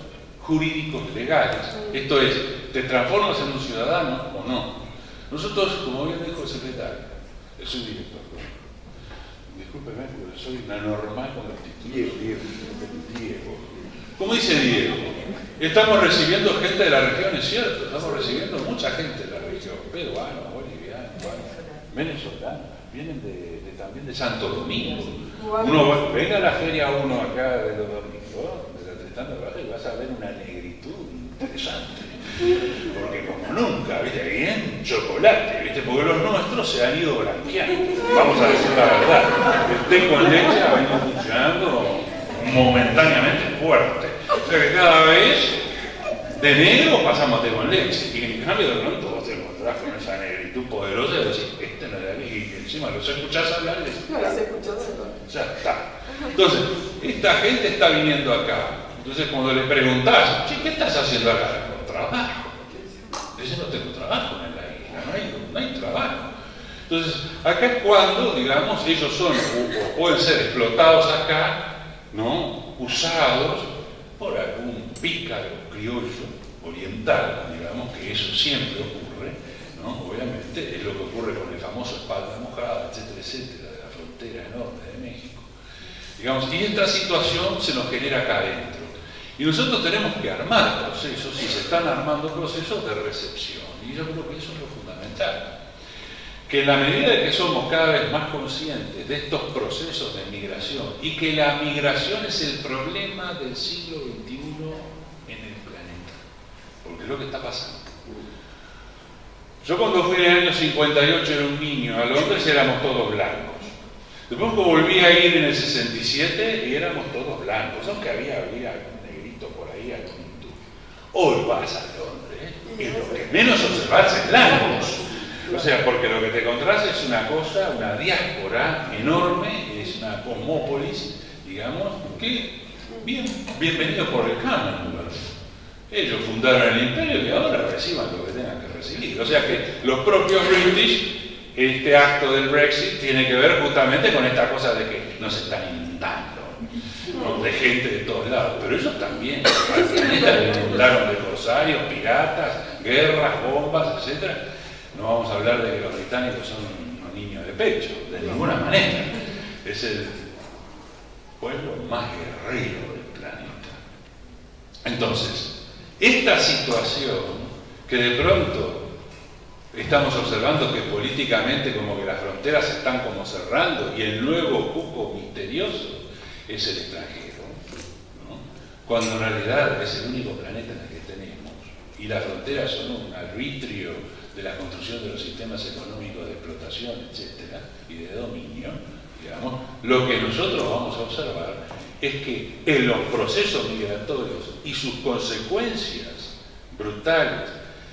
Speaker 3: jurídicos legales. Esto es, ¿te transformas en un ciudadano o no? Nosotros, como bien dijo el secretario, el subdirector, discúlpeme porque soy una normal con los títulos. Diego. Como dice Diego, estamos recibiendo gente de la región, es cierto, estamos recibiendo mucha gente de la región, peruanos, bolivianos, venezolanos, vienen también de Santo Domingo. Uno, venga a la feria uno acá de los domingos, de la Tristán de Baja, y vas a ver una negritud interesante. Porque como nunca, ¿viste? Bien chocolate, ¿viste? Porque los nuestros se han ido blanqueando. Vamos a decir la verdad. El té con leche ha venido funcionando momentáneamente fuerte. O sea que cada vez de negro pasamos a té con leche. Y en cambio de pronto vos te encontrás con esa negritud poderosa y decís, este no era y encima los escuchás hablar y decís, no los escuchás hablar. Ya está. Entonces, esta gente está viniendo acá. Entonces cuando le preguntás, che, ¿qué estás haciendo acá? Trabajo. Dice, no tengo trabajo en la isla, no hay trabajo. Entonces, acá es cuando, digamos, ellos son o pueden ser explotados acá, ¿no? Usados por algún pícaro criollo oriental, digamos, que eso siempre ocurre, ¿no? Obviamente es lo que ocurre con el famoso Espalda Mojada, etcétera, etcétera, de la frontera enorme de México. Digamos, y esta situación se nos genera acá adentro. Y nosotros tenemos que armar procesos, y se están armando procesos de recepción. Y yo creo que eso es lo fundamental. Que en la medida de que somos cada vez más conscientes de estos procesos de migración, y que la migración es el problema del siglo XXI en el planeta, porque es lo que está pasando. Yo cuando fui en el año 58 era un niño, a Londres éramos todos blancos. Después volví a ir en el 67 y éramos todos blancos, aunque había algún negrito por ahí, algún hindú. Hoy vas a Londres y lo que menos observas es blancos. O sea, porque lo que te encontrás es una cosa, una diáspora enorme, es una cosmópolis, digamos, que bienvenido por el Commonwealth. Ellos fundaron el imperio y ahora reciban lo que tengan que recibir. O sea que los propios British, este acto del Brexit tiene que ver justamente con esta cosa de que nos están inundando, ¿no? De gente de todos lados, pero ellos también al planeta le inundaron de corsarios, piratas, guerras, bombas, etc. No vamos a hablar de que los británicos son unos niños de pecho, de ninguna manera. Es el pueblo más guerrero del planeta. Entonces, esta situación que de pronto estamos observando que políticamente como que las fronteras se están como cerrando y el nuevo cuco misterioso es el extranjero, ¿no? Cuando en realidad es el único planeta en el que tenemos y las fronteras son un arbitrio de la construcción de los sistemas económicos de explotación, etcétera, y de dominio, digamos, lo que nosotros vamos a observar es que en los procesos migratorios y sus consecuencias brutales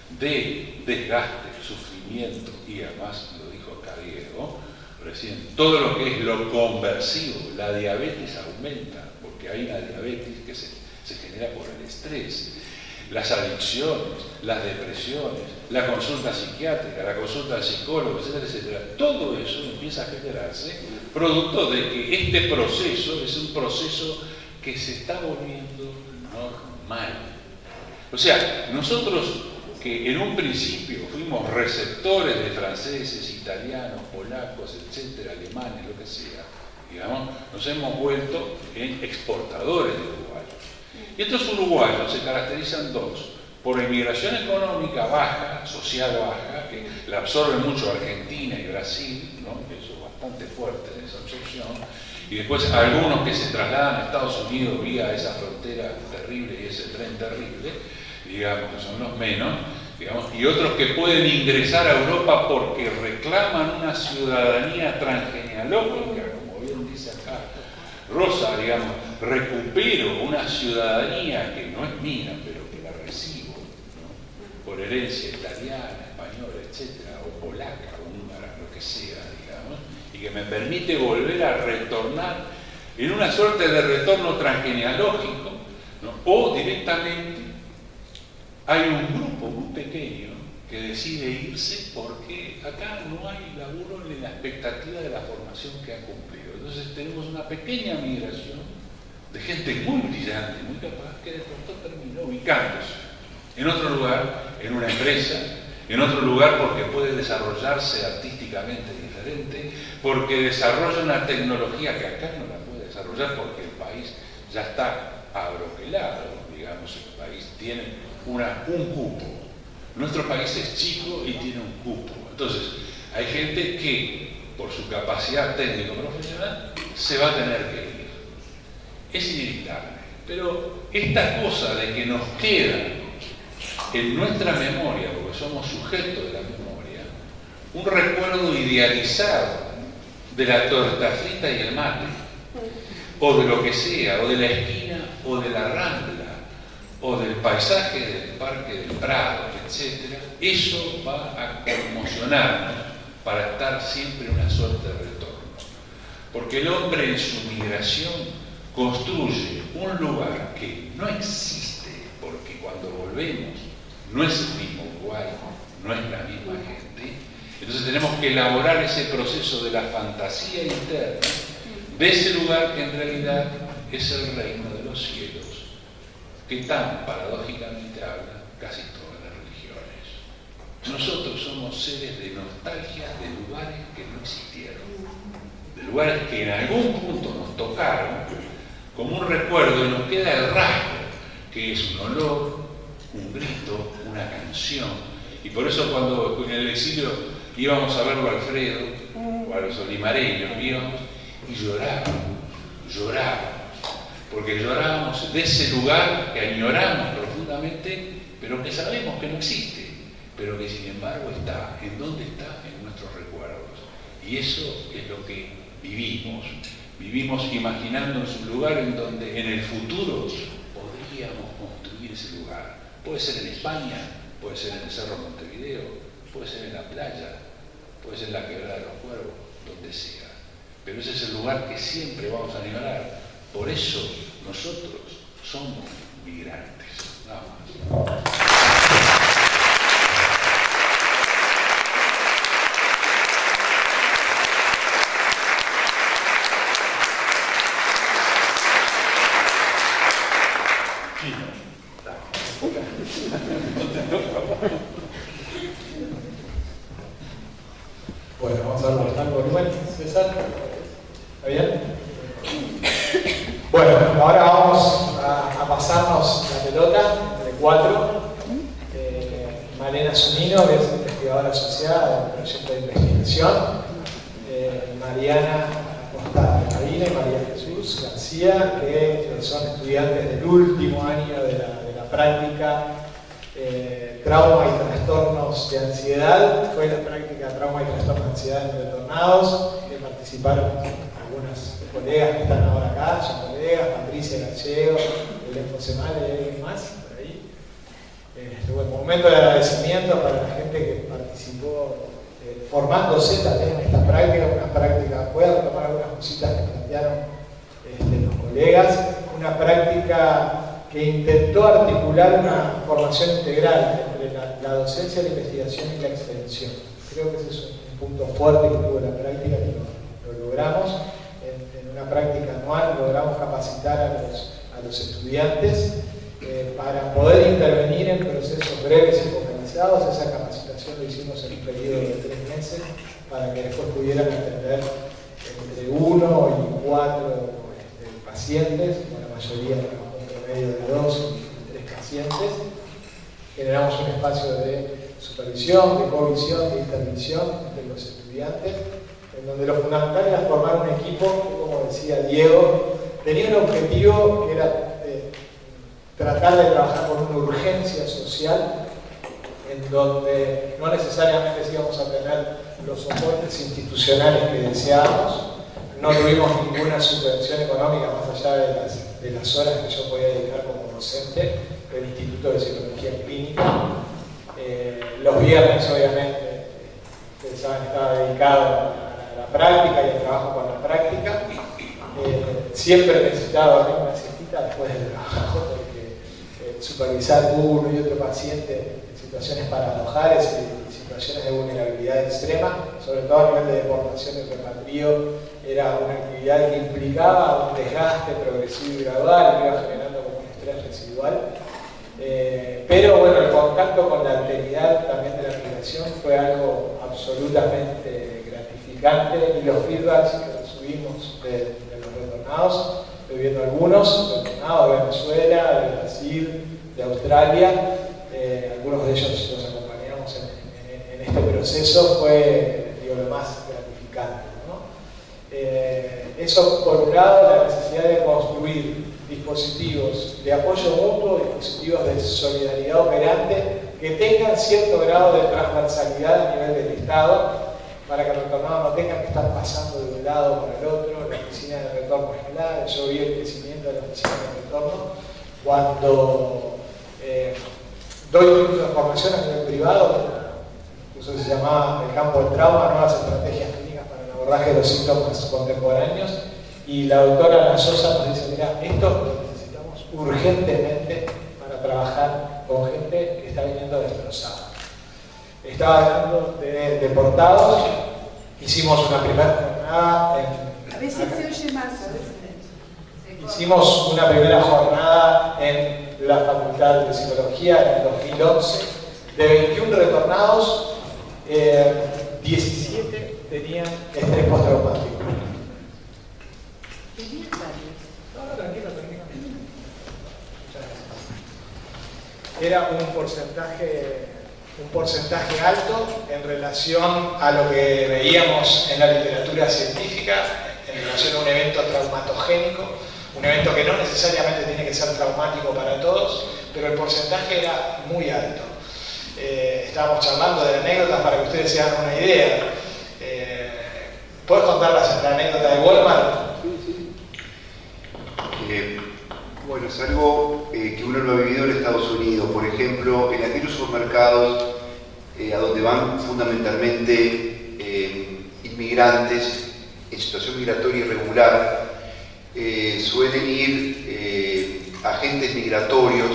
Speaker 3: de desgaste, sufrimiento y además lo dijo acá Diego recién, todo lo que es lo conversivo, la diabetes aumenta porque hay una diabetes que se genera por el estrés, las adicciones, las depresiones, la consulta psiquiátrica, la consulta al psicólogo, etcétera, etcétera, todo eso empieza a generarse producto de que este proceso es un proceso que se está volviendo normal. O sea, nosotros que en un principio fuimos receptores de franceses, italianos, polacos, etcétera, alemanes, lo que sea, digamos, nos hemos vuelto en exportadores de uruguayos. Y estos uruguayos se caracterizan por inmigración económica baja, social baja, que la absorbe mucho Argentina y Brasil, ¿no? Eso es bastante fuerte en esa absorción, y después algunos que se trasladan a Estados Unidos vía esa frontera terrible y ese tren terrible, digamos que son los menos, digamos, y otros que pueden ingresar a Europa porque reclaman una ciudadanía transgenealógica, como bien dice acá Rosa, digamos, recupero una ciudadanía que no es mía, pero que la recibo, ¿no? Por herencia italiana, española, etcétera, o polaca, o húngara, lo que sea, digamos, y que me permite volver a retornar en una suerte de retorno transgenealógico, ¿no? O directamente hay un grupo muy pequeño que decide irse porque acá no hay laburo ni la expectativa de la formación que ha cumplido. Entonces tenemos una pequeña migración de gente muy brillante, muy capaz, que de pronto terminó ubicándose en otro lugar, en una empresa, en otro lugar porque puede desarrollarse artísticamente diferente, porque desarrolla una tecnología que acá no la puede desarrollar porque el país ya está abroquelado, digamos, el país tiene un cupo. Nuestro país es chico y tiene un cupo. Entonces, hay gente que, por su capacidad técnico-profesional, se va a tener que ir. Es inevitable. Pero esta cosa de que nos queda en nuestra memoria, porque somos sujetos de la memoria, un recuerdo idealizado de la torta frita y el mate, o de lo que sea, o de la esquina, o de la rambla, o del paisaje del Parque del Prado, etc., eso va a conmocionarnos para estar siempre en una suerte de retorno. Porque el hombre en su migración construye un lugar que no existe, porque cuando volvemos no es el mismo Uruguay, no es la misma gente. Entonces tenemos que elaborar ese proceso de la fantasía interna de ese lugar que en realidad es el reino de los cielos, que tan paradójicamente hablan casi todas las religiones. Nosotros somos seres de nostalgia de lugares que no existieron, de lugares que en algún punto nos tocaron como un recuerdo y nos queda el rasgo, que es un olor, un grito, una canción. Y por eso cuando en el exilio íbamos a verlo a Alfredo o a los olimareños, íbamos y llorábamos, porque llorábamos de ese lugar que añoramos profundamente, pero que sabemos que no existe, pero que sin embargo está. ¿En dónde está? En nuestros recuerdos. Y eso es lo que vivimos. Vivimos imaginándonos un lugar en donde en el futuro podríamos construir ese lugar. Puede ser en España, puede ser en el Cerro Montevideo, puede ser en la playa, puede ser en la Quebrada de los Cuervos, donde sea. Pero ese es el lugar que siempre vamos a añorar. Por eso nosotros somos migrantes. Nada más.
Speaker 4: Bueno, vamos a cortar el volumen, César. ¿Está bien? Bueno, ahora vamos a pasarnos la pelota entre cuatro. Malena Zunino, que es investigadora asociada del proyecto de investigación. Mariana Acosta Marina y María Jesús García, que son estudiantes del último año de la práctica trauma y trastornos de ansiedad. Fue la práctica trauma y trastornos de ansiedad en retornados, que participaron algunas colegas que están ahora acá, son colegas, Patricia Gallego, Belén Fosemale y alguien más por ahí. Un momento de agradecimiento para la gente que participó formándose también en esta práctica, una práctica, voy a retomar algunas cositas que plantearon los colegas, una práctica que intentó articular una formación integral entre la docencia, la investigación y la extensión. Creo que ese es un punto fuerte que tuvo la práctica, que lo logramos. En una práctica anual logramos capacitar a los estudiantes para poder intervenir en procesos breves y focalizados. Esa capacitación lo hicimos en un periodo de 3 meses para que después pudieran atender entre 1 y 4 pacientes, con la mayoría medio de 2 y 3 pacientes. Generamos un espacio de supervisión, de covisión, de intervención entre los estudiantes, en donde lo fundamental era formar un equipo que, como decía Diego, tenía un objetivo que era tratar de trabajar con una urgencia social, en donde no necesariamente íbamos a tener los soportes institucionales que deseábamos. No tuvimos ninguna subvención económica más allá de las horas que yo podía dedicar como docente del Instituto de Psicología Clínica. Los viernes, obviamente, ustedes saben, estaba dedicado a la práctica y al trabajo con la práctica. Siempre necesitaba dormir una siestita después del trabajo, porque supervisar uno y otro paciente en situaciones paradojales y situaciones de vulnerabilidad extrema, sobre todo a nivel de deportación y repatrio, era una actividad que implicaba un desgaste progresivo y gradual, que iba generando como un estrés residual. Pero bueno, el contacto con la alteridad también de la migración fue algo absolutamente gratificante, y los feedbacks que recibimos de los retornados, estoy viendo algunos retornados de Venezuela, de Brasil, de Australia, algunos de ellos los acompañamos en este proceso, fue, digo, lo más gratificante, ¿no? Eso, por un lado, la necesidad de construir dispositivos de apoyo mutuo, dispositivos de solidaridad operante que tengan cierto grado de transversalidad a nivel del Estado, para que el retornado no tenga que estar pasando de un lado para el otro. La oficina de retorno es clara. Yo vi el crecimiento de la oficina de retorno cuando doy una formación a nivel privado, eso se llamaba el campo del trauma, nuevas estrategias clínicas para el abordaje de los síntomas contemporáneos, y la doctora Ana Sosa nos dice: mira, esto lo necesitamos urgentemente para trabajar con gente que está viniendo destrozada. Estaba hablando de deportados, hicimos una primera jornada
Speaker 5: A veces se oye más, a veces.
Speaker 4: Hicimos una primera jornada en la Facultad de Psicología en el 2011. De 21 retornados, 17 tenían estrés postraumático. No, tranquilo. Era un porcentaje alto en relación a lo que veíamos en la literatura científica, en relación a un evento traumatogénico, un evento que no necesariamente tiene que ser traumático para todos, pero el porcentaje era muy alto. Estábamos charlando de anécdotas para que ustedes se hagan una idea. ¿Puedes contar la anécdota de Walmart?
Speaker 2: Bueno, es algo que uno lo ha vivido en Estados Unidos. Por ejemplo, en aquellos supermercados a donde van fundamentalmente inmigrantes en situación migratoria irregular, suelen ir agentes migratorios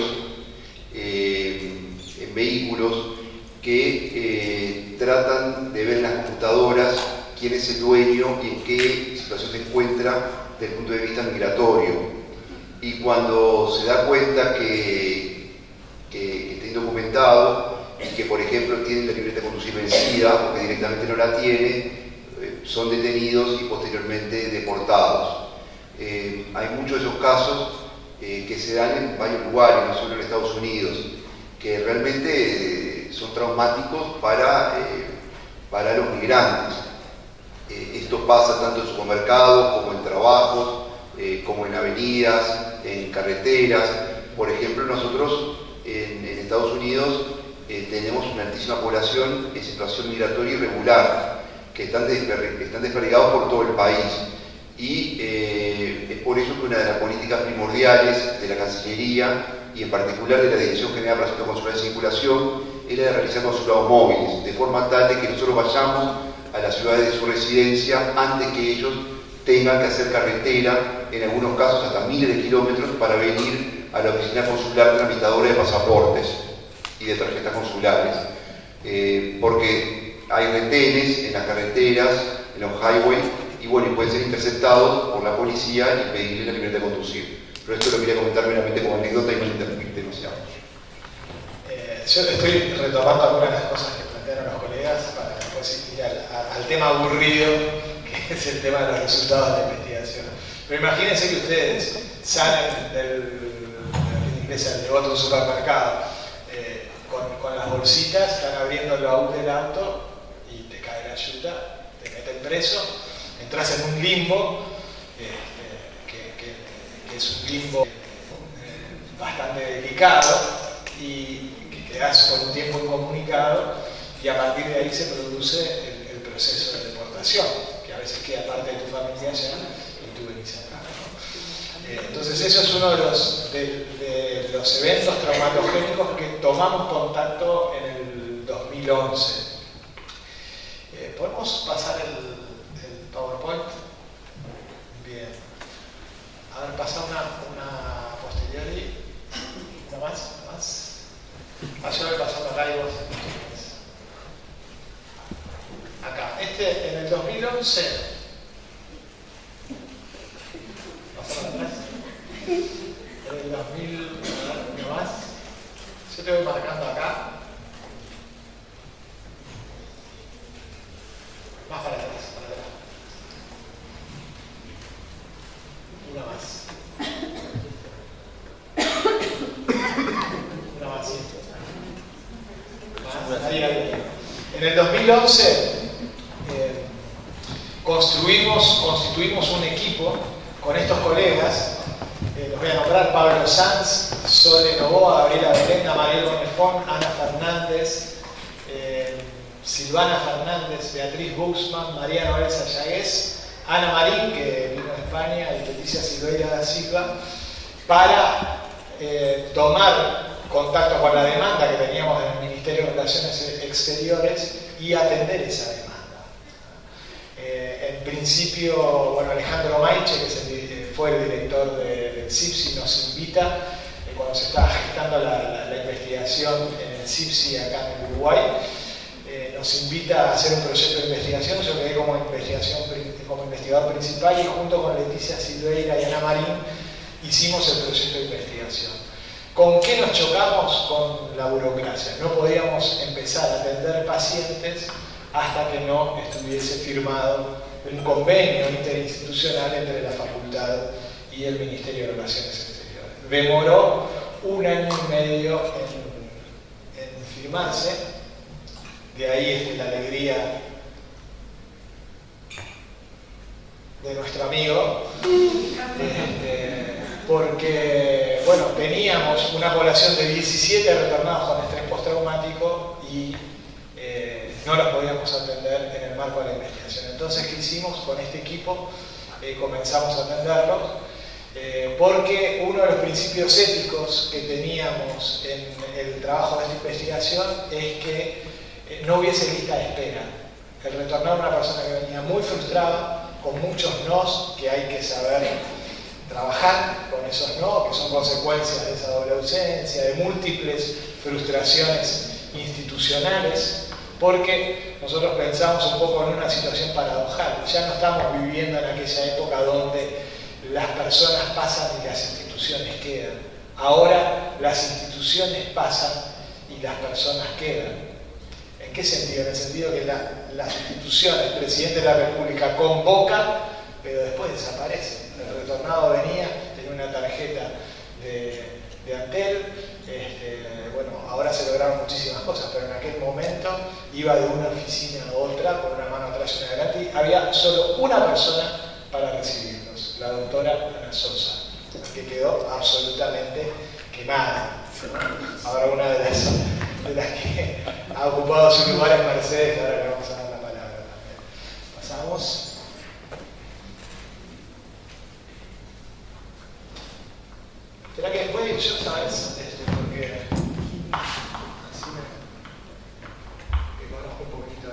Speaker 2: en vehículos que tratan de ver en las computadoras quién es el dueño y en qué situación se encuentra desde el punto de vista migratorio. Y cuando se da cuenta que está indocumentado y que, por ejemplo, tiene la libreta de conducir vencida o que directamente no la tiene, son detenidos y posteriormente deportados. Hay muchos de esos casos que se dan en varios lugares, no solo en Estados Unidos, que realmente son traumáticos para los migrantes. Esto pasa tanto en supermercados como en trabajos, como en avenidas, en carreteras. Por ejemplo, nosotros en Estados Unidos tenemos una altísima población en situación migratoria irregular, que están desperdigados por todo el país. Y es por eso que una de las políticas primordiales de la Cancillería, y en particular de la Dirección General para Asuntos Consulares y Circulación, es la de realizar consulados móviles, de forma tal de que nosotros vayamos a las ciudades de su residencia antes que ellos tengan que hacer carretera, en algunos casos hasta miles de kilómetros, para venir a la oficina consular tramitadora de pasaportes y de tarjetas consulares. Porque hay retenes en las carreteras, en los highways, y bueno, y pueden ser interceptados por la policía y pedirle la libertad de conducir. Pero esto lo quería comentar meramente como anécdota y no interrumpir demasiado.
Speaker 4: Yo estoy retomando algunas de las cosas que plantearon los colegas para después ir al tema aburrido, que es el tema de los resultados de la investigación. Pero imagínense que ustedes salen ingresan de otro supermercado con las bolsitas, están abriendo el baúl del auto y te cae la ayuda, te meten preso, entras en un limbo, que es un limbo bastante delicado, y que quedas por un tiempo incomunicado, y a partir de ahí se produce el proceso de deportación, que a veces queda parte de tu familia ya y tú venís acá, ¿no? Entonces eso es uno de los eventos traumatogénicos que tomamos contacto en el 2011. ¿Podemos pasar el PowerPoint? Bien. A ver, pasa una posteriori. ¿Una más? Yo pasando acá y vos. Acá. En el 2011 el 2000, ¿no más? Yo te voy marcando acá. Más para atrás, Una más. Una más, sí. Más, ahí. En el 2011 constituimos un equipo con estos colegas. Los voy a nombrar: Pablo Sanz, Sole Novoa, Gabriela Belenda, Mariel Bonefón, Ana Fernández, Silvana Fernández, Beatriz Buxman, María Noel Sayagués, Ana Marín, que vino de España, y Leticia Silveira da Silva, para tomar contacto con la demanda que teníamos en el Ministerio de Relaciones Exteriores y atender esa demanda. En principio, bueno, Alejandro Maiche, que fue el director del CIPSI, nos invita, cuando se estaba gestando la investigación en el CIPSI acá en Uruguay, nos invita a hacer un proyecto de investigación. Yo quedé como investigador principal, y junto con Leticia Silveira y Ana Marín hicimos el proyecto de investigación. ¿Con qué nos chocamos? Con la burocracia. No podíamos empezar a atender pacientes hasta que no estuviese firmado un convenio interinstitucional entre la facultad y el Ministerio de Relaciones Exteriores. Demoró 1 año y medio en firmarse. De ahí la alegría de nuestro amigo, porque, bueno, teníamos una población de 17 retornados con estrés postraumático y no los podíamos atender en el marco de la investigación. Entonces, ¿qué hicimos con este equipo? Comenzamos a atenderlos, porque uno de los principios éticos que teníamos en el trabajo de esta investigación es que no hubiese lista de espera. El retornado era una persona que venía muy frustrada, con muchos nos, que hay que saber trabajar con esos no, que son consecuencias de esa doble ausencia, de múltiples frustraciones institucionales, porque nosotros pensamos un poco en una situación paradojal. Ya no estamos viviendo en aquella época donde las personas pasan y las instituciones quedan. Ahora las instituciones pasan y las personas quedan. ¿En qué sentido? En el sentido que las instituciones, el presidente de la República convoca, pero después desaparece. El retornado venía, tenía una tarjeta de Antel, bueno, ahora se lograron muchísimas cosas, pero en aquel momento iba de una oficina a otra, con una mano atrás y una adelante, y había solo una persona para recibirlos, la doctora Ana Sosa, que quedó absolutamente quemada. Ahora una de las que ha ocupado su lugar en Mercedes, ahora le vamos a dar la palabra también. Pasamos. ¿Será que después yo esta vez? Porque así me conozco un poquito.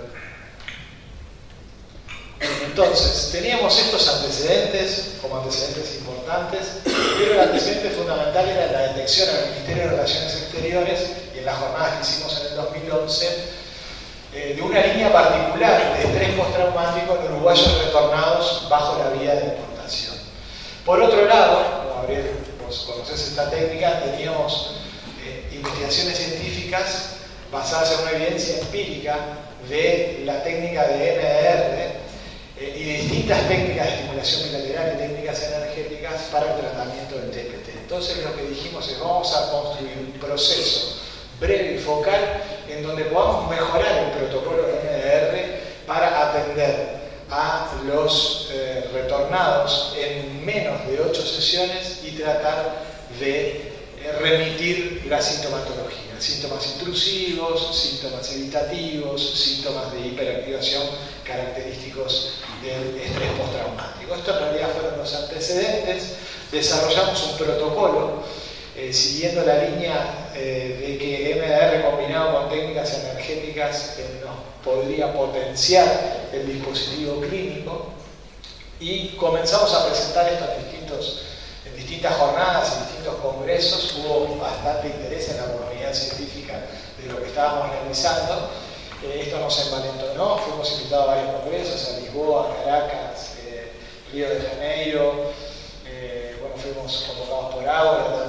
Speaker 4: Entonces, teníamos estos antecedentes como antecedentes importantes, pero el antecedente fundamental era la detección en el Ministerio de Relaciones Exteriores y en las jornadas que hicimos en el 2011 de una línea particular de estrés postraumático en uruguayos retornados bajo la vía de deportación. Por otro lado, como Gabriel, vos conocés esta técnica, teníamos investigaciones científicas basadas en una evidencia empírica de la técnica de MDR y distintas técnicas de estimulación bilateral y técnicas energéticas para el tratamiento del TPT. Entonces lo que dijimos es: vamos a construir un proceso breve y focal en donde podamos mejorar el protocolo de MDR para atender a los retornados en menos de 8 sesiones y tratar de remitir la sintomatología. Síntomas intrusivos, síntomas evitativos, síntomas de hiperactivación característicos del estrés postraumático. Esto en realidad fueron los antecedentes. Desarrollamos un protocolo siguiendo la línea de que MDR combinado con técnicas energéticas nos podría potenciar el dispositivo clínico, y comenzamos a presentar esto en distintas jornadas, en distintos congresos. Hubo bastante interés en la comunidad científica de lo que estábamos realizando. Esto nos envalentonó, fuimos invitados a varios congresos, a Lisboa, Caracas, Río de Janeiro, bueno, fuimos convocados por Ágora también.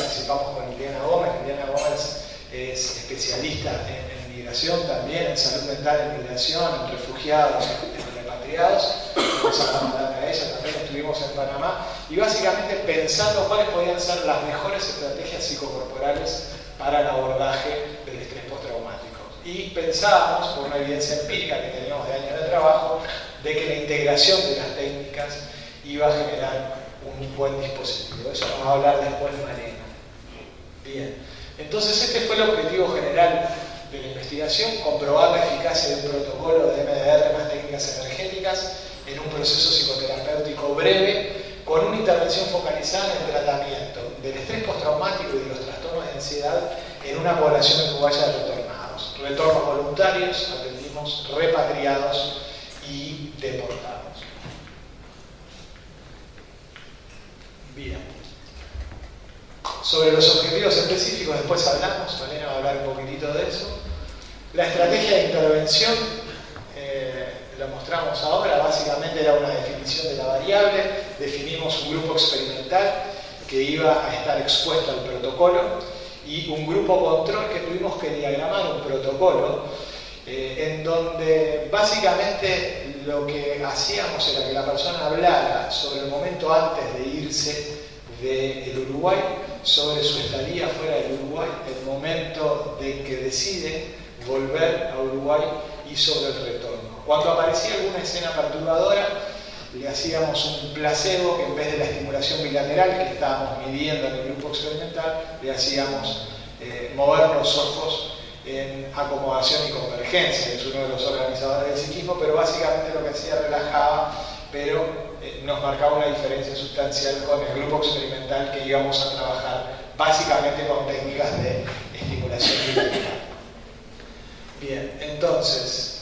Speaker 4: participamos con Liliana Gómez. Liliana Gómez es especialista en migración también, en salud mental en migración, en refugiados, en repatriados. Vamos a mandarla a ella, también estuvimos en Panamá, y básicamente pensando cuáles podían ser las mejores estrategias psicocorporales para el abordaje del estrés postraumático. Y pensábamos, por una evidencia empírica que teníamos de años de trabajo, de que la integración de las técnicas iba a generar un buen dispositivo. Eso vamos a hablar después, Malena. Bien, entonces este fue el objetivo general de la investigación: comprobar la eficacia de un protocolo de MDR más técnicas energéticas en un proceso psicoterapéutico breve, con una intervención focalizada en el tratamiento del estrés postraumático y de los trastornos de ansiedad en una población uruguaya de retornados. Retornos voluntarios, aprendimos, repatriados y deportados. Bien. Sobre los objetivos específicos después hablamos, Malena va a hablar un poquitito de eso. La estrategia de intervención, la mostramos ahora, básicamente era una definición de la variable. Definimos un grupo experimental que iba a estar expuesto al protocolo y un grupo control que tuvimos que diagramar un protocolo en donde básicamente lo que hacíamos era que la persona hablara sobre el momento antes de irse del Uruguay, sobre su estadía fuera del Uruguay, el momento de que decide volver a Uruguay y sobre el retorno. Cuando aparecía alguna escena perturbadora, le hacíamos un placebo que en vez de la estimulación bilateral que estábamos midiendo en el grupo experimental, le hacíamos mover los ojos en acomodación y convergencia. Es uno de los organizadores del psiquismo, pero básicamente lo que hacía relajaba, pero nos marcaba una diferencia sustancial con el grupo experimental que íbamos a trabajar básicamente con técnicas de estimulación bilateral. Bien, entonces,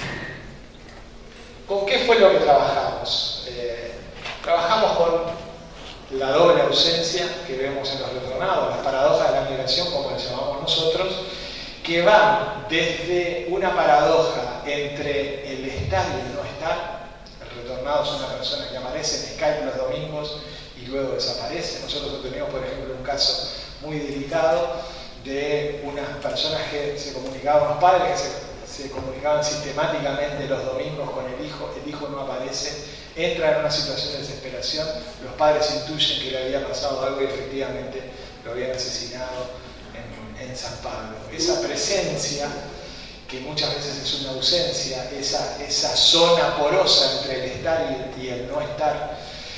Speaker 4: ¿con qué fue lo que trabajamos? Trabajamos con la doble ausencia que vemos en los retornados, las paradojas de la migración, como las llamamos nosotros, que van desde una paradoja entre el estar y el no estar. El retornado es una persona que aparece en Skype los domingos y luego desaparece. Nosotros tenemos, por ejemplo, un caso muy delicado de unas personas que se comunicaban, unos padres que se comunicaban sistemáticamente los domingos con el hijo no aparece, entra en una situación de desesperación, los padres intuyen que le había pasado algo y efectivamente lo habían asesinado en San Pablo. Esa presencia, que muchas veces es una ausencia, esa zona porosa entre el estar y el no estar,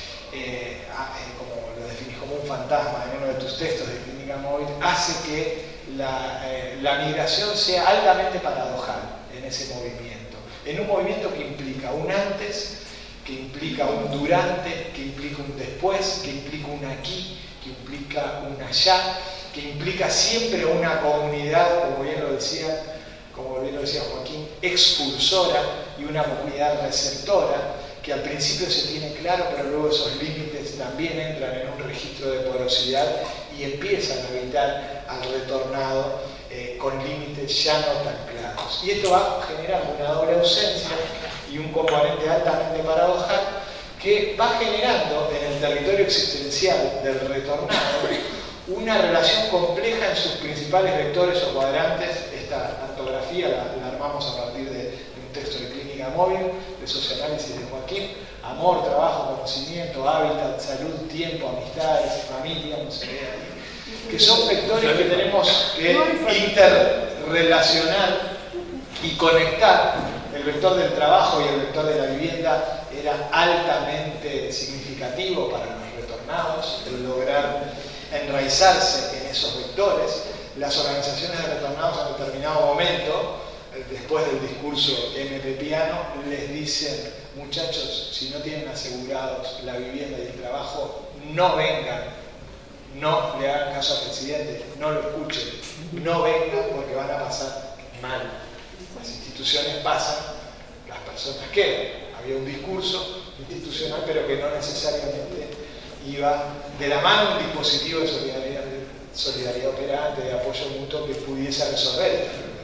Speaker 4: como lo definís como un fantasma en uno de tus textos de Clínica Móvil, hace que la migración sea altamente paradojal en ese movimiento. En un movimiento que implica un antes, que implica un durante, que implica un después, que implica un aquí, que implica un allá, que implica siempre una comunidad, como bien lo decía Joaquín, expulsora y una comunidad receptora, que al principio se tiene claro, pero luego esos límites también entran en un registro de porosidad y empiezan a habitar al retornado con límites ya no tan claros. Y esto va generando una doble ausencia y un componente altamente paradojal que va generando en el territorio existencial del retornado una relación compleja en sus principales vectores o cuadrantes. Esta cartografía la armamos a partir de un texto de Clínica Móvil, de socioanálisis de Joaquín: amor, trabajo, conocimiento, hábitat, salud, tiempo, amistades, familia, no sé qué, que son vectores que tenemos que interrelacionar y conectar. El vector del trabajo y el vector de la vivienda era altamente significativo para los retornados, el lograr enraizarse en esos vectores. Las organizaciones de retornados en determinado momento, después del discurso MPPiano, les dicen: muchachos, si no tienen asegurados la vivienda y el trabajo, no vengan, no le hagan caso al presidente, no lo escuchen, no vengan porque van a pasar mal. Las instituciones pasan, las personas quedan. Había un discurso institucional, pero que no necesariamente iba de la mano un dispositivo de solidaridad operante, de apoyo mutuo que pudiese resolver el problema.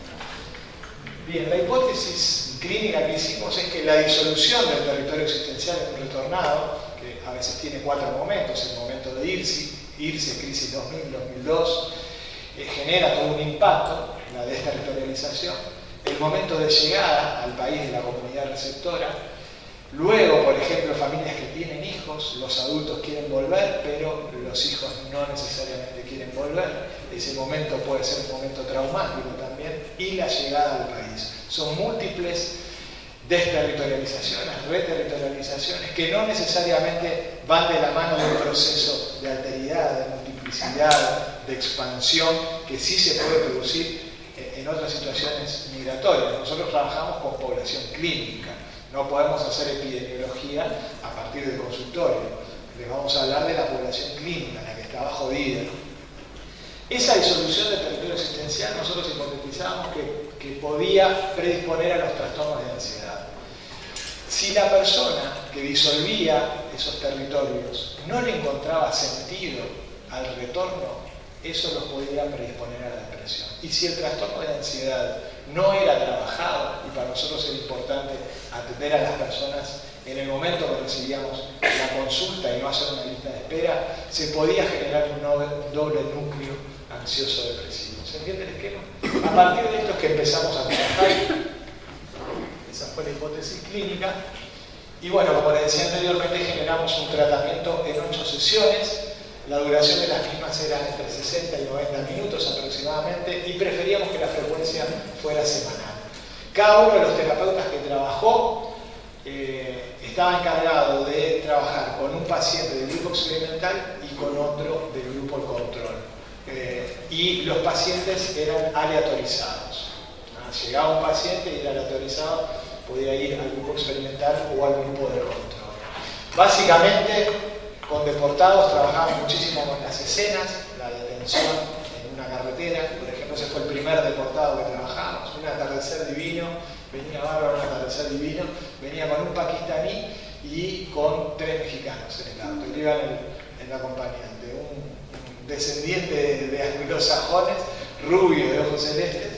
Speaker 4: Bien, la hipótesis clínica que hicimos es que la disolución del territorio existencial en un retornado, que a veces tiene 4 momentos: el momento de irse, crisis 2000, 2002, genera todo un impacto, la desterritorialización, el momento de llegada al país de la comunidad receptora. Luego, por ejemplo, familias que tienen hijos, los adultos quieren volver, pero los hijos no necesariamente quieren volver. Ese momento puede ser un momento traumático también. Y la llegada al país. Son múltiples desterritorializaciones, reterritorializaciones, que no necesariamente van de la mano de un proceso de alteridad, de multiplicidad, de expansión, que sí se puede producir en otras situaciones migratorias. Nosotros trabajamos con población clínica. No podemos hacer epidemiología a partir del consultorio. Les vamos a hablar de la población clínica, la que estaba jodida. Esa disolución del territorio existencial nosotros hipotetizábamos que podía predisponer a los trastornos de ansiedad. Si la persona que disolvía esos territorios no le encontraba sentido al retorno, eso los podía predisponer a la depresión. Y si el trastorno de ansiedad no era trabajado, y para nosotros era importante atender a las personas en el momento que recibíamos la consulta y no hacer una lista de espera, se podía generar un doble núcleo ansioso-depresivo. ¿Se entiende el esquema? A partir de esto es que empezamos a trabajar. Esa fue la hipótesis clínica. Y bueno, como les decía anteriormente, generamos un tratamiento en 8 sesiones. La duración de las mismas era entre 60 y 90 minutos aproximadamente, y preferíamos que la frecuencia fuera semanal. Cada uno de los terapeutas que trabajó estaba encargado de trabajar con un paciente del grupo experimental y con otro del grupo control. Y los pacientes eran aleatorizados. Llegaba un paciente y era aleatorizado, podía ir al grupo experimental o al grupo de control. Básicamente, con deportados trabajamos muchísimo con las escenas, la detención en una carretera. Por ejemplo, ese fue el primer deportado que trabajamos. Un atardecer divino, venía bárbaro, un atardecer divino, venía con un pakistaní y con 3 mexicanos en el auto. Y iban el acompañante, un descendiente de anglosajones, rubio de ojos celestes.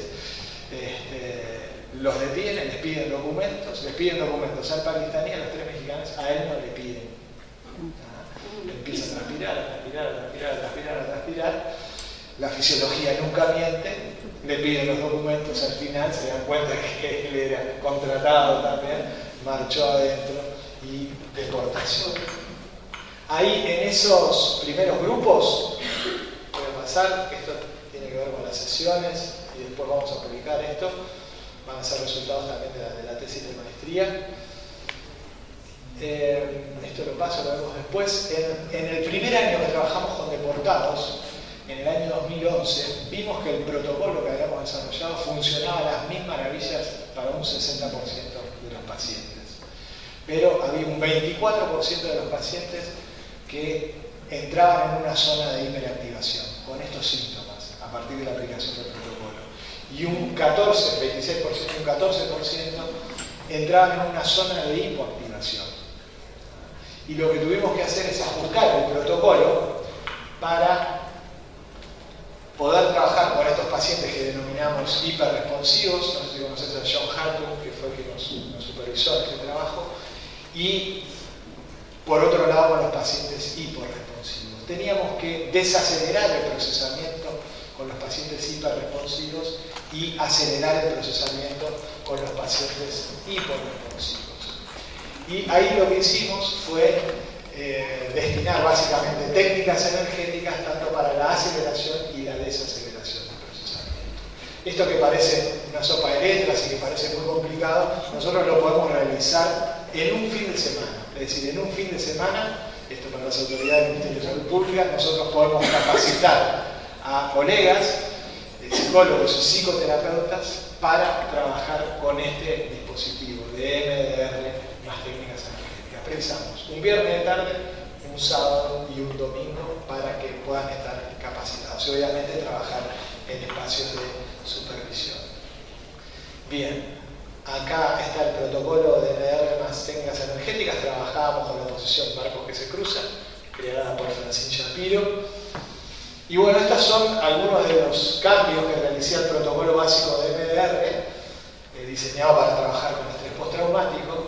Speaker 4: Los detienen, les piden documentos al pakistaní, a los 3 mexicanos, a él no le piden. Empieza a transpirar. La fisiología nunca miente, le piden los documentos, al final se dan cuenta que él era contratado también, marchó adentro y deportación. Ahí en esos primeros grupos, voy a pasar, esto tiene que ver con las sesiones y después vamos a publicar esto, van a ser resultados también de la tesis de maestría. Esto lo paso, lo vemos después. En el primer año que trabajamos con deportados, en el año 2011, vimos que el protocolo que habíamos desarrollado funcionaba a las mil maravillas para un 60% de los pacientes. Pero había un 24% de los pacientes que entraban en una zona de hiperactivación con estos síntomas a partir de la aplicación del protocolo. Y un 26%, un 14% entraban en una zona de hipoactivación. Y lo que tuvimos que hacer es ajustar el protocolo para poder trabajar con estos pacientes que denominamos hiperresponsivos. No sé si conoces a John Hartung, que fue el que nos supervisó este trabajo, y por otro lado con los pacientes hiporresponsivos. Teníamos que desacelerar el procesamiento con los pacientes hiperresponsivos y acelerar el procesamiento con los pacientes hiporresponsivos. Y ahí lo que hicimos fue destinar básicamente técnicas energéticas tanto para la aceleración y la desaceleración del procesamiento. Esto que parece una sopa de letras y que parece muy complicado, nosotros lo podemos realizar en un fin de semana. Es decir, en un fin de semana, esto para las autoridades del Ministerio de Salud Pública, nosotros podemos capacitar a colegas, psicólogos y psicoterapeutas para trabajar con este dispositivo de MDR más técnicas energéticas. Pensamos un viernes de tarde, un sábado y un domingo para que puedan estar capacitados y obviamente trabajar en espacios de supervisión. Bien, acá está el protocolo de MDR más técnicas energéticas. Trabajábamos con la posición Barcos que se cruzan, creada por Francine Shapiro. Y bueno, estos son algunos de los cambios que realicé al protocolo básico de MDR, diseñado para trabajar con estrés postraumático.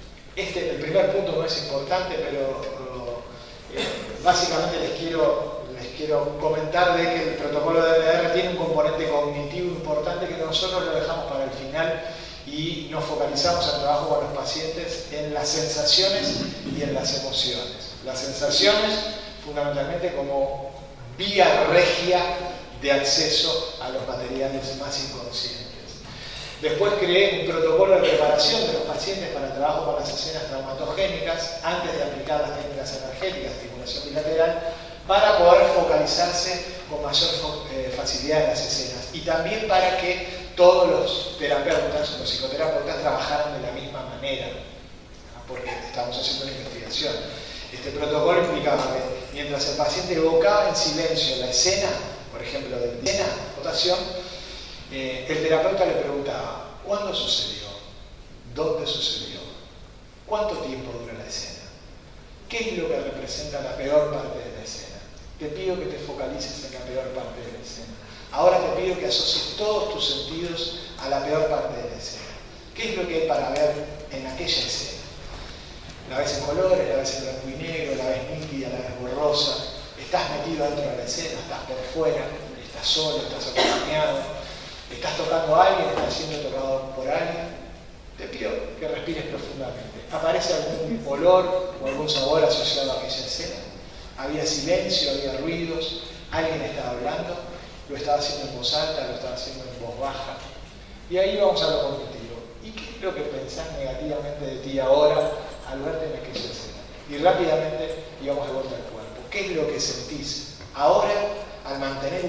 Speaker 4: El primer punto no es importante, pero básicamente les quiero comentar de que el protocolo de MDR tiene un componente cognitivo importante que nosotros lo dejamos para el final y nos focalizamos en el trabajo con los pacientes en las sensaciones y en las emociones. Las sensaciones fundamentalmente como vía regia de acceso a los materiales más inconscientes. Después creé un protocolo de preparación de los pacientes para el trabajo con las escenas traumatogénicas antes de aplicar las técnicas energéticas, estimulación bilateral, para poder focalizarse con mayor facilidad en las escenas y también para que todos los terapeutas, los psicoterapeutas, trabajaran de la misma manera, porque estamos haciendo una investigación. Este protocolo implicaba que mientras el paciente evocaba en silencio la escena, por ejemplo, de la escena, votación, el terapeuta le preguntaba: ¿cuándo sucedió? ¿Dónde sucedió? ¿Cuánto tiempo dura la escena? ¿Qué es lo que representa la peor parte de la escena? Te pido que te focalices en la peor parte de la escena. Ahora te pido que asocies todos tus sentidos a la peor parte de la escena. ¿Qué es lo que hay para ver en aquella escena? La ves en colores, la ves en blanco y negro, la ves nítida, la ves borrosa. Estás metido dentro de la escena, estás por fuera, estás solo, estás acompañado. ¿Estás tocando a alguien? ¿Estás siendo tocado por alguien? Te pido que respires profundamente. ¿Aparece algún olor o algún sabor asociado a aquella escena? ¿Había silencio? ¿Había ruidos? ¿Alguien estaba hablando? ¿Lo estaba haciendo en voz alta? ¿Lo estaba haciendo en voz baja? Y ahí vamos a lo cognitivo. ¿Y qué es lo que pensás negativamente de ti ahora al verte en aquella escena? Y rápidamente íbamos de vuelta al cuerpo. ¿Qué es lo que sentís ahora al mantener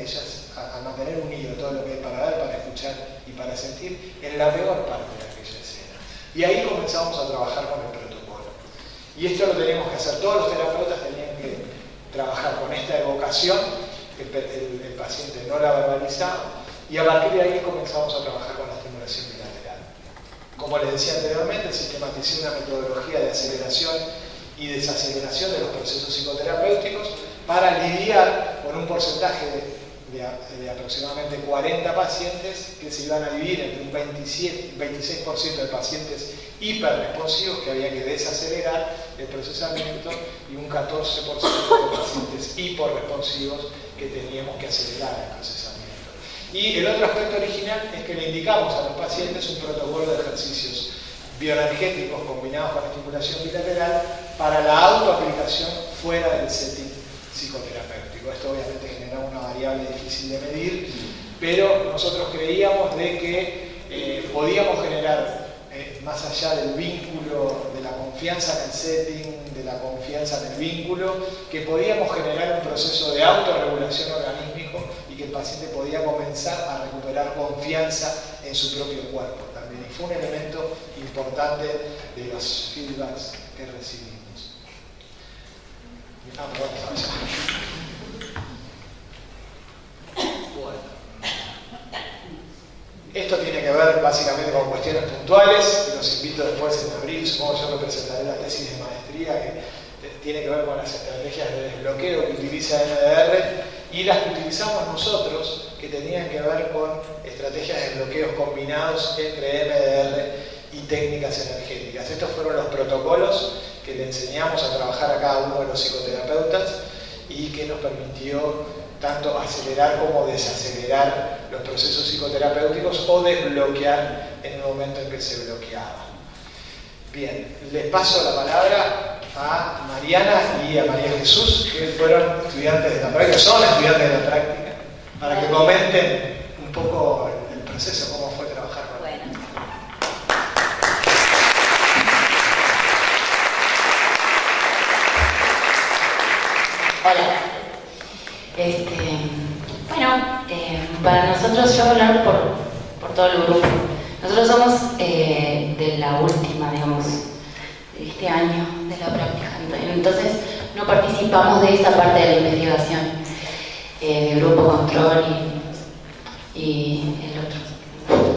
Speaker 4: unido todo lo que hay para ver, para escuchar y para sentir en la peor parte de aquella escena? Y ahí comenzamos a trabajar con el protocolo. Y esto lo teníamos que hacer, todos los terapeutas tenían que trabajar con esta evocación, el paciente no la verbalizaba, y a partir de ahí comenzamos a trabajar con la estimulación bilateral. Como les decía anteriormente, sistematicé una metodología de aceleración y desaceleración de los procesos psicoterapéuticos para lidiar con un porcentaje de aproximadamente 40 pacientes que se iban a dividir entre un 26% de pacientes hiperresponsivos que había que desacelerar el procesamiento y un 14% de pacientes hiporresponsivos que teníamos que acelerar el procesamiento. Y el otro aspecto original es que le indicamos a los pacientes un protocolo de ejercicios bioenergéticos combinados con estimulación bilateral para la autoaplicación fuera del setting psicoterapéutico. Esto obviamente generaba una variable difícil de medir, pero nosotros creíamos de que podíamos generar, más allá del vínculo, de la confianza en el setting, de la confianza en el vínculo, que podíamos generar un proceso de autorregulación organísmico y que el paciente podía comenzar a recuperar confianza en su propio cuerpo también. Y fue un elemento importante de los feedbacks que recibimos. Bueno. Esto tiene que ver básicamente con cuestiones puntuales, y los invito después en abril, supongo yo que presentaré la tesis de maestría que tiene que ver con las estrategias de desbloqueo que utiliza MDR y las que utilizamos nosotros, que tenían que ver con estrategias de desbloqueos combinados entre MDR y técnicas energéticas. Estos fueron los protocolos que le enseñamos a trabajar a cada uno de los psicoterapeutas y que nos permitió tanto acelerar como desacelerar los procesos psicoterapéuticos o desbloquear en el momento en que se bloqueaba. Bien, les paso la palabra a Mariana y a María Jesús, que fueron estudiantes de la práctica, son estudiantes de la práctica, para que comenten un poco el proceso, cómo fue trabajar con él.
Speaker 6: Bueno. Hola. Para nosotros, yo voy a hablar por todo el grupo. Nosotros somos de la última, digamos, de este año de la práctica. Entonces, no participamos de esa parte de la investigación, de grupo control y el otro,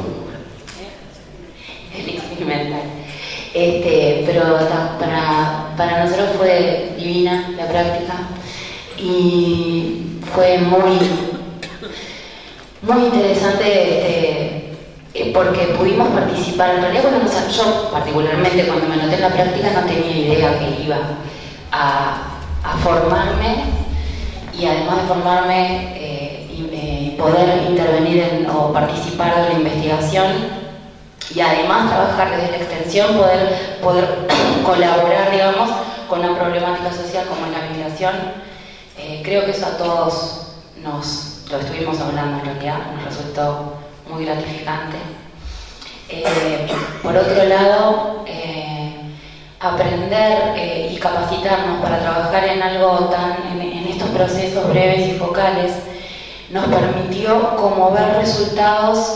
Speaker 6: el experimental. Pero para nosotros fue divina la práctica y fue muy interesante porque pudimos participar. En realidad, yo particularmente cuando me anoté en la práctica no tenía idea que iba a formarme y además de formarme, poder intervenir o participar de la investigación y además trabajar desde la extensión, poder colaborar, digamos, con una problemática social como la migración. Creo que eso a todos lo estuvimos hablando en realidad, nos resultó muy gratificante. Por otro lado, aprender y capacitarnos para trabajar en algo en estos procesos breves y focales nos permitió como ver resultados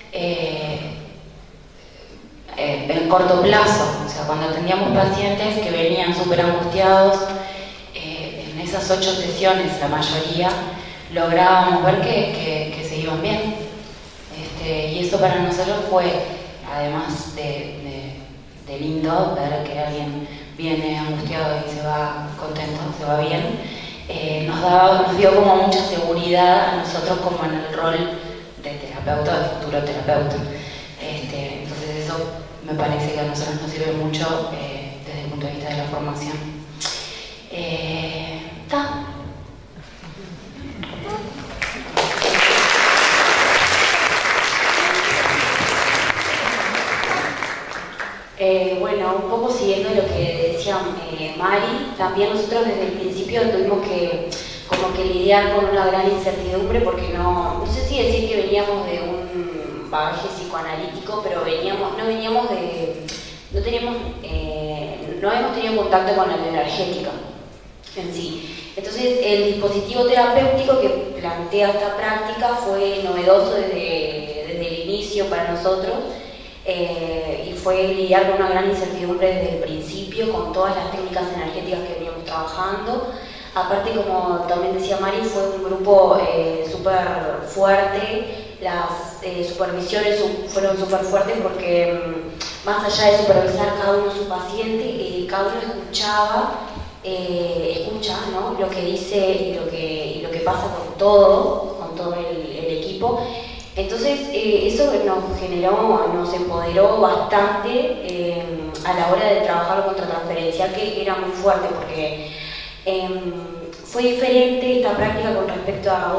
Speaker 6: en corto plazo. O sea, cuando teníamos pacientes que venían súper angustiados, en esas 8 sesiones, la mayoría, lográbamos ver que se iban bien. Y eso para nosotros fue, además de lindo, ver que alguien viene angustiado y se va contento, se va bien, nos dio como mucha seguridad a nosotros como en el rol de terapeuta, de futuro terapeuta. Entonces eso me parece que a nosotros nos sirve mucho desde el punto de vista de la formación.
Speaker 7: Bueno, un poco siguiendo lo que decía Mari, también nosotros desde el principio tuvimos que como que lidiar con una gran incertidumbre porque no sé si decir que veníamos de un bagaje psicoanalítico, pero no hemos tenido contacto con la bioenergética en sí. Entonces el dispositivo terapéutico que plantea esta práctica fue novedoso desde el inicio para nosotros. Y fue lidiar con una gran incertidumbre desde el principio con todas las técnicas energéticas que veníamos trabajando. Aparte, como también decía Mari, fue un grupo súper fuerte, las supervisiones fueron súper fuertes porque más allá de supervisar cada uno su paciente, cada uno escucha, ¿no?, lo que dice y lo que pasa con todo el equipo. Entonces eso nos empoderó bastante a la hora de trabajar contra transferencial, que era muy fuerte porque fue diferente esta práctica con respecto a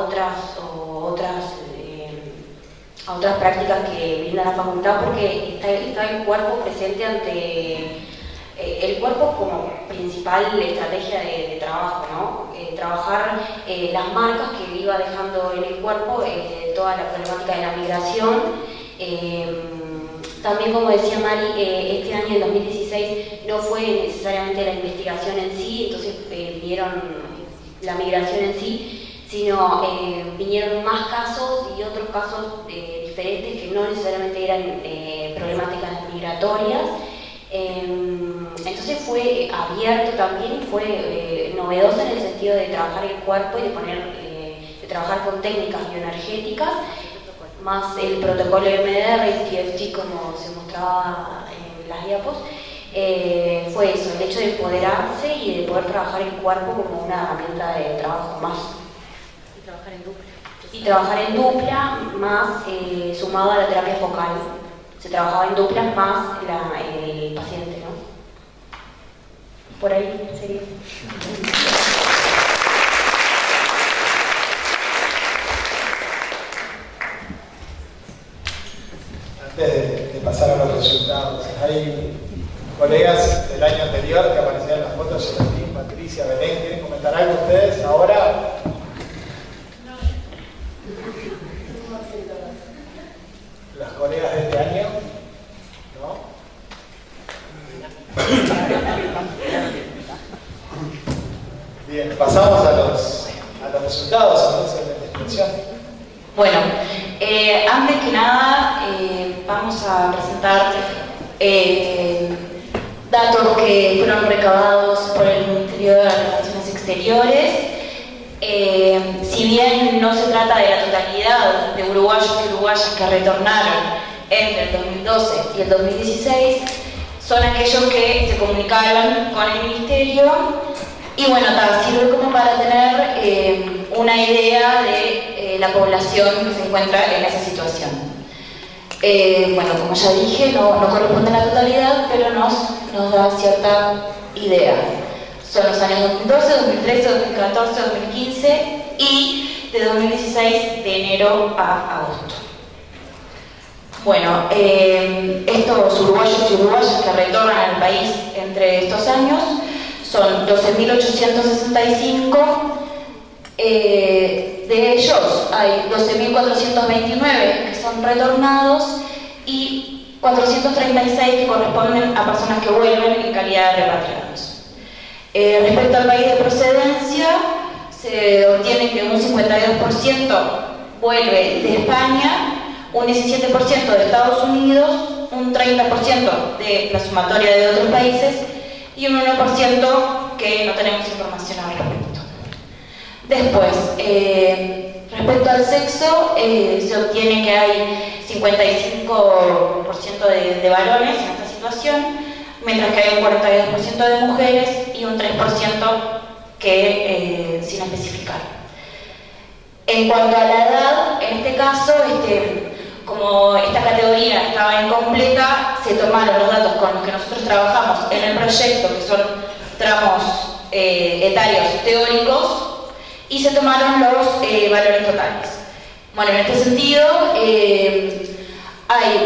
Speaker 7: otras prácticas que brinda la facultad, porque está el cuerpo presente ante el cuerpo como principal estrategia de trabajo, ¿no? Trabajar las marcas que iba dejando en el cuerpo toda la problemática de la migración. También, como decía Mari, este año, en 2016, no fue necesariamente la investigación en sí, entonces vinieron la migración en sí, sino vinieron más casos y otros casos diferentes que no necesariamente eran problemáticas migratorias. Entonces fue abierto también y fue novedoso en el sentido de trabajar el cuerpo y de trabajar con técnicas bioenergéticas, más el protocolo MDR y TFT como se mostraba en las diapos. Fue eso, el hecho de empoderarse y de poder trabajar el cuerpo como una herramienta de trabajo más. Y trabajar en dupla más sumado a la terapia focal. Se trabajaba en duplas más el paciente, ¿no? Por ahí sería.
Speaker 4: Antes de pasar a los resultados, hay colegas del año anterior que aparecían en las fotos, Celestín, Patricia, Belén. ¿Quieren comentar algo ustedes ahora? Los colegas de este año, ¿no? Bien, pasamos a los resultados entonces de la expresión.
Speaker 6: Bueno, antes que nada vamos a presentar datos que fueron recabados por el Ministerio de Relaciones Exteriores. Si bien no se trata de la totalidad de uruguayos y uruguayas que retornaron entre el 2012 y el 2016, son aquellos que se comunicaron con el Ministerio y bueno, sirve como para tener una idea de la población que se encuentra en esa situación. Bueno, como ya dije, no corresponde a la totalidad, pero nos da cierta idea son los años 2012, 2013, 2014, 2015 y de 2016 de enero a agosto. Bueno, estos uruguayos y uruguayas que retornan al país entre estos años son 12.865. De ellos hay 12.429 que son retornados y 436 que corresponden a personas que vuelven en calidad de repatriados. Respecto al país de procedencia, se obtiene que un 52% vuelve de España, un 17% de Estados Unidos, un 30% de la sumatoria de otros países y un 1% que no tenemos información al respecto. Después, respecto al sexo, se obtiene que hay 55% de varones en esta situación, mientras que hay un 42% de mujeres y un 3% que sin especificar. En cuanto a la edad, en este caso, como esta categoría estaba incompleta, se tomaron los datos con los que nosotros trabajamos en el proyecto, que son tramos etarios teóricos, y se tomaron los valores totales. Bueno, en este sentido, hay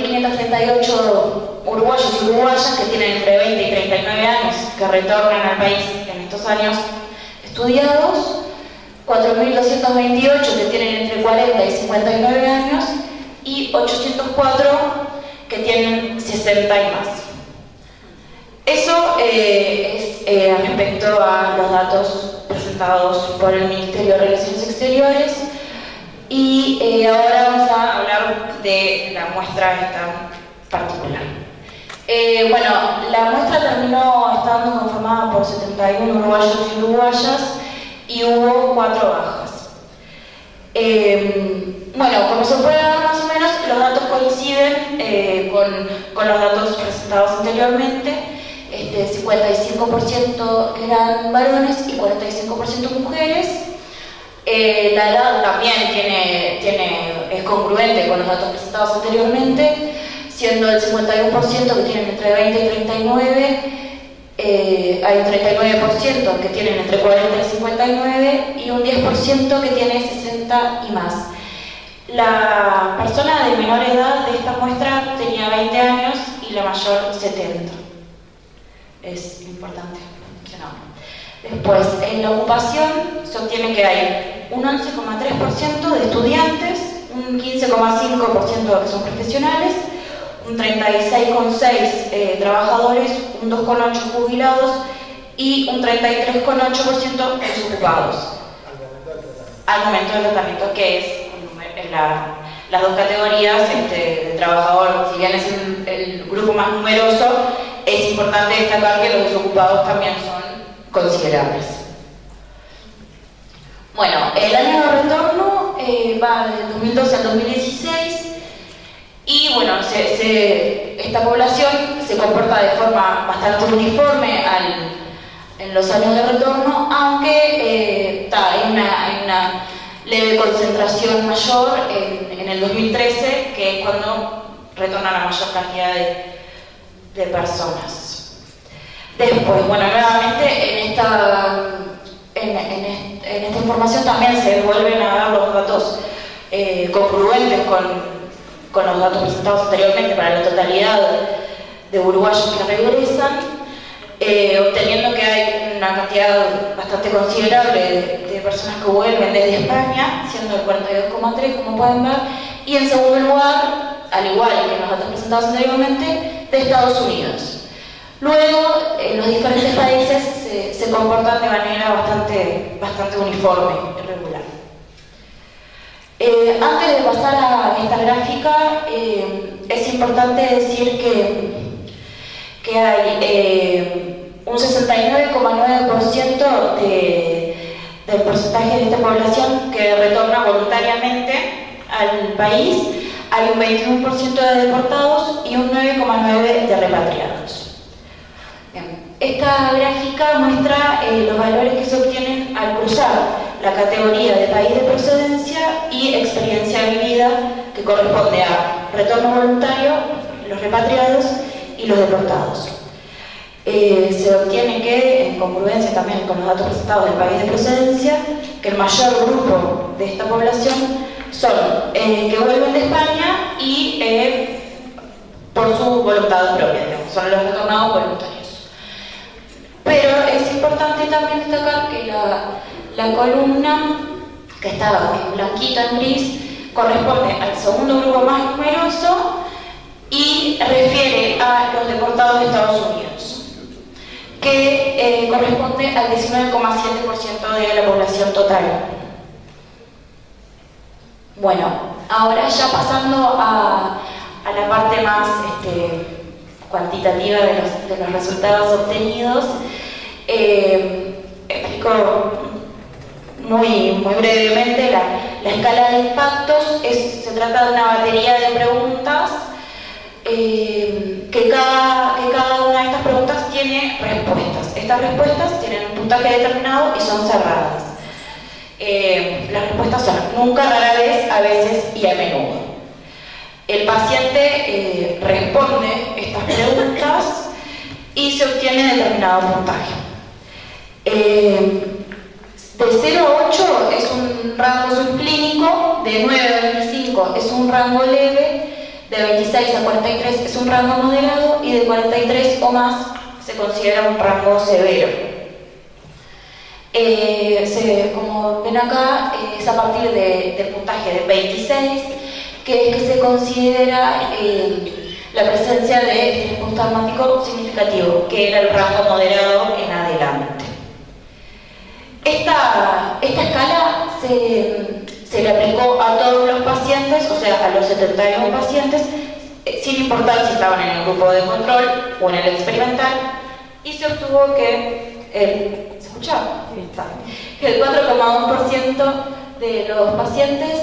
Speaker 6: 4.538 uruguayos y uruguayas que tienen entre 20 y 39 años que retornan al país en estos años estudiados, 4.228 que tienen entre 40 y 59 años y 804 que tienen 60 y más. Eso es respecto a los datos presentados por el Ministerio de Relaciones Exteriores. Y ahora vamos a hablar de la muestra esta particular. Bueno, la muestra terminó estando conformada por 71 uruguayos y uruguayas y hubo 4 bajas. Bueno, como se puede ver más o menos, los datos coinciden con los datos presentados anteriormente. 55% eran varones y 45% mujeres. La edad también es congruente con los datos presentados anteriormente, siendo el 51% que tienen entre 20 y 39, hay un 39% que tienen entre 40 y 59 y un 10% que tiene 60 y más. La persona de menor edad de esta muestra tenía 20 años y la mayor 70. Es importante mencionarlo. Después, en la ocupación se obtiene que hay un 11,3% de estudiantes, un 15,5% que son profesionales, un 36,6% trabajadores, un 2,8% jubilados y un 33,8% desocupados. Al momento del tratamiento, que es las dos categorías de trabajador, si bien es el grupo más numeroso, es importante destacar que los desocupados también son considerables. Bueno, el año de retorno va del 2012 al 2016 y bueno, esta población se comporta de forma bastante uniforme en los años de retorno, aunque hay una leve concentración mayor en el 2013, que es cuando retorna la mayor cantidad de personas. Después, bueno, nuevamente en esta información también se vuelven a dar los datos congruentes con los datos presentados anteriormente para la totalidad de uruguayos que regresan, obteniendo que hay una cantidad bastante considerable de personas que vuelven desde España, siendo el 42,3%, como pueden ver, y en segundo lugar, al igual que en los datos presentados anteriormente, de Estados Unidos. Luego, los diferentes países se comportan de manera bastante uniforme y regular. Antes de pasar a esta gráfica, es importante decir que hay un 69,9% del porcentaje de esta población que retorna voluntariamente al país, hay un 21% de deportados y un 9,9% de repatriados. Bien. Esta gráfica muestra los valores que se obtienen al cruzar la categoría de país de procedencia y experiencia vivida, que corresponde a retorno voluntario, los repatriados y los deportados. Se obtiene que, en congruencia también con los datos presentados del país de procedencia, que el mayor grupo de esta población son que vuelven de España y por su voluntad propia, digamos, son los retornados voluntarios. Pero es importante también destacar que la columna que estaba en blanquito, en gris, corresponde al segundo grupo más numeroso y refiere a los deportados de Estados Unidos, que corresponde al 19,7% de la población total. Bueno, ahora ya pasando a la parte más cuantitativa de los resultados obtenidos, explico muy brevemente la escala de impactos. Se trata de una batería de preguntas que cada una de estas preguntas tiene respuestas. Estas respuestas tienen un puntaje determinado y son cerradas. Las respuestas son nunca, rara vez, a veces y a menudo. El paciente responde estas preguntas y se obtiene determinado puntaje. De 0 a 8 es un rango subclínico, de 9 a 25 es un rango leve, de 26 a 43 es un rango moderado y de 43 o más se considera un rango severo. Como ven acá, es a partir del puntaje de 26 que se considera la presencia de estrés postraumático significativo, que era el rango moderado en adelante. Esta escala se le aplicó a todos los pacientes, o sea, a los 71 pacientes, sin importar si estaban en el grupo de control o en el experimental, y se obtuvo que ¿se escuchaba? Que el 4,1% de los pacientes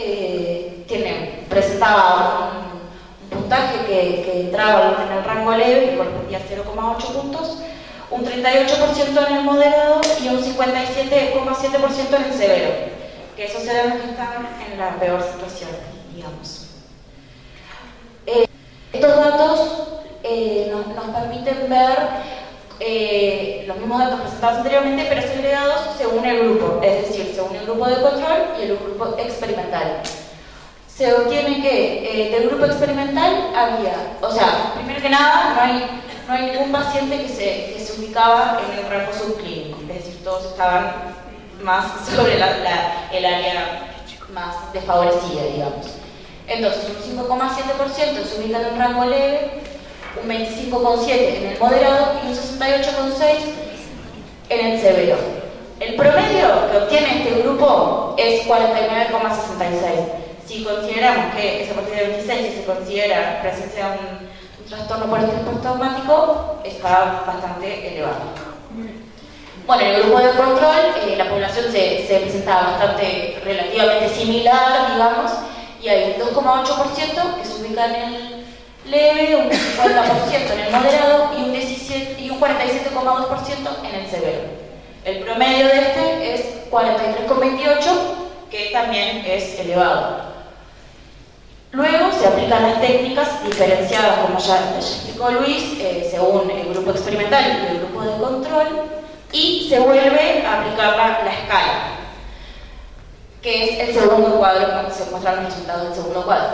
Speaker 6: presentaba un puntaje que entraba en el rango leve, que correspondía a 0,8 puntos, un 38% en el moderado y un 57,7% en el severo, que esos eran los que estaban en la peor situación, digamos. Estos datos nos permiten ver los mismos datos presentados anteriormente, pero segregados según el grupo, es decir, según el grupo de control y el grupo experimental. Se obtiene que del grupo experimental había, o sea, primero que nada, no hay ningún paciente que se ubicaba en el rango subclínico, es decir, todos estaban más sobre el área más desfavorecida, digamos. Entonces, un 5,7% se ubica en un rango leve, un 25,7% en el moderado y un 68,6% en el severo. El promedio que obtiene este grupo es 49,66%. Si consideramos que es a partir de 26 y se considera presencia de un trastorno por estrés postraumático, está bastante elevado. Bueno, en el grupo de control la población se presentaba relativamente similar, digamos, y hay un 2,8% que se ubica en el leve, un 50% en el moderado y un 47,2% en el severo. El promedio de este es 43,28%, que también es elevado. Luego se aplican las técnicas diferenciadas, como ya explicó Luis, según el grupo experimental y el grupo de control, y se vuelve a aplicar la escala, que es el segundo cuadro, donde se muestran los resultados del segundo cuadro.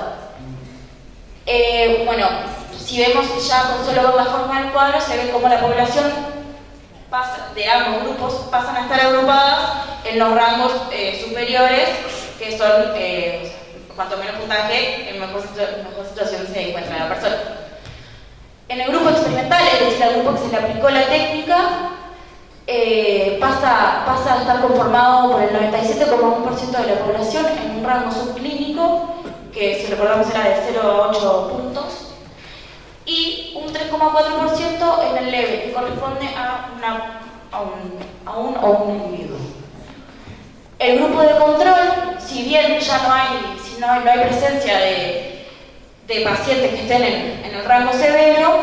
Speaker 6: Bueno, si vemos ya con solo ver la forma del cuadro, se ve cómo la población de ambos grupos pasan a estar agrupadas en los rangos superiores, que son cuanto menos puntaje, en mejor situación se encuentra la persona. En el grupo experimental, es decir, al grupo que se le aplicó la técnica, pasa a estar conformado por el 97,1% de la población en un rango subclínico, que si recordamos era de 0 a 8 puntos, y un 3,4% en el leve, que corresponde a un individuo. El grupo de control, si bien ya no hay presencia de pacientes que estén en el rango severo,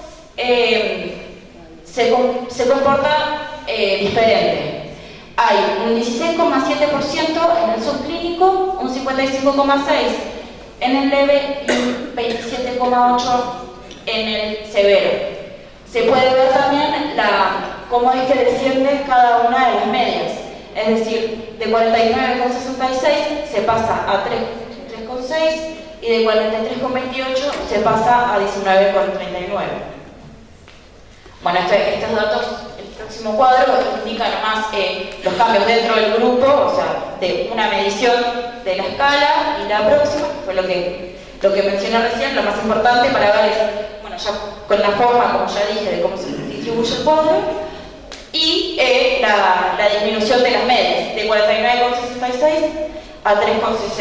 Speaker 6: se comporta diferente. Hay un 16,7% en el subclínico, un 55,6% en el leve y un 27,8% en el severo.
Speaker 7: se puede ver también cómo es que desciende cada una de las medias. Es decir, de 49,66 se pasa a 3,6 y de 43,28 se pasa a 19,39. Bueno, estos datos, el próximo cuadro indica nomás los cambios dentro del grupo, o sea, de una medición de la escala y la próxima, que fue lo que mencioné recién. Lo más importante para ver es, bueno, ya con la forma, como ya dije, de cómo se distribuye el cuadro, y la disminución de las medias, de 49,66 a 3,60.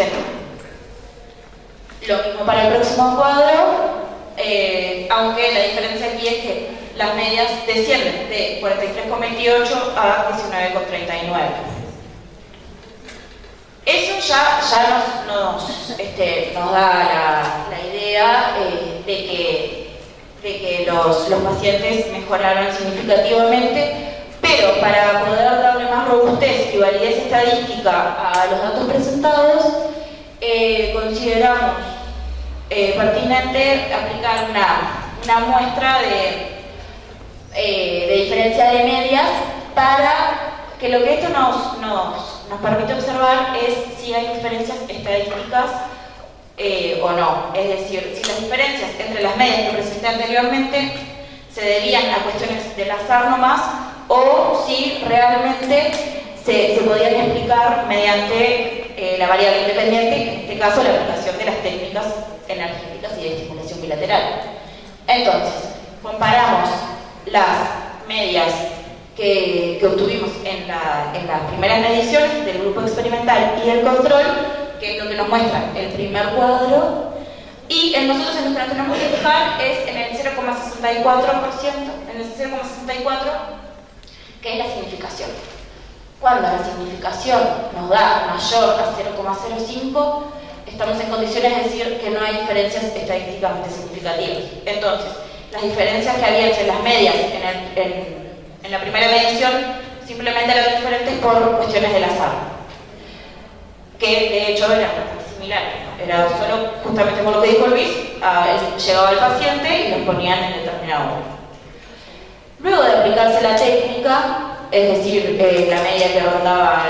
Speaker 7: Lo mismo para el próximo cuadro, aunque la diferencia aquí es que las medias descienden de 43,28 a 19,39. Eso ya nos da la idea de que los pacientes mejoraron significativamente, pero para poder darle más robustez y validez estadística a los datos presentados, consideramos pertinente aplicar una muestra de diferencia de medias para que lo que esto nos permite observar es si hay diferencias estadísticas o no. Es decir, si las diferencias entre las medias que presenté anteriormente se debían a cuestiones del azar nomás, o si realmente se podían explicar mediante la variable independiente, en este caso la aplicación de las técnicas energéticas y de estimulación bilateral. Entonces, comparamos las medias que obtuvimos en las primeras mediciones del grupo experimental y del control, que es lo que nos muestra el primer cuadro, y nosotros en lo que nos tenemos que fijar es en el 0,64%, en el 0,64%, que es la significación. Cuando la significación nos da mayor a 0,05, estamos en condiciones de decir que no hay diferencias estadísticamente significativas. Entonces, las diferencias que había entre las medias en la primera medición simplemente eran diferentes por cuestiones del azar, que de hecho eran bastante similares. Era solo, justamente por lo que dijo Luis, llegaba el paciente y los ponían en determinado orden. Luego de aplicarse la técnica, es decir, la media que rondaba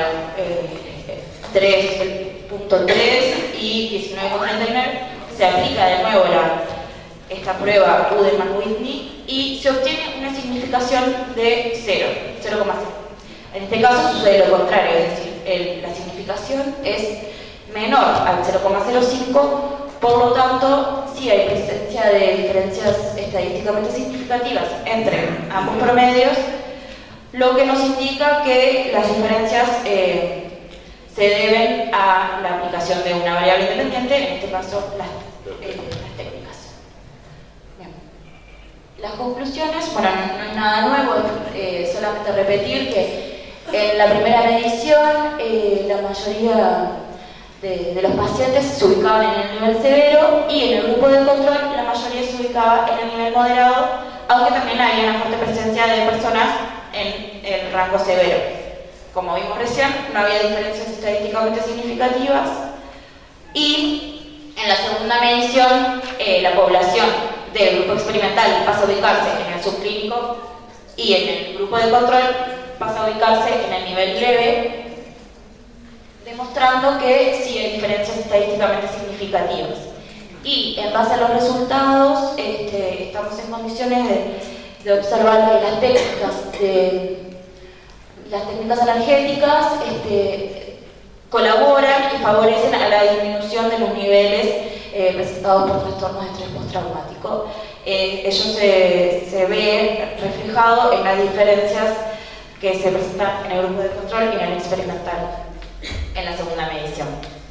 Speaker 7: 3.3 y 19,39, se aplica de nuevo esta prueba Udelman-Whitney y se obtiene una significación de 0,0. En este caso sucede lo contrario, es decir, la significación es menor al 0,05, por lo tanto, sí hay presencia de diferencias estadísticamente significativas entre ambos promedios, lo que nos indica que las diferencias se deben a la aplicación de una variable independiente, en este caso las técnicas. Bien. Las conclusiones, bueno, no es nada nuevo, solamente repetir que en la primera medición la mayoría de los pacientes se ubicaban en el nivel severo y en el grupo de control la mayoría se ubicaba en el nivel moderado, aunque también había una fuerte presencia de personas en el rango severo. Como vimos recién, no había diferencias estadísticamente significativas y en la segunda medición la población del grupo experimental pasa a ubicarse en el subclínico y en el grupo de control pasa a ubicarse en el nivel leve, demostrando que sí hay diferencias estadísticamente significativas. Y en base a los resultados estamos en condiciones de observar que las técnicas energéticas colaboran y favorecen a la disminución de los niveles presentados por trastornos de estrés postraumático. Ello se ve reflejado en las diferencias que se presentan en el grupo de control y en el experimental en la segunda medición.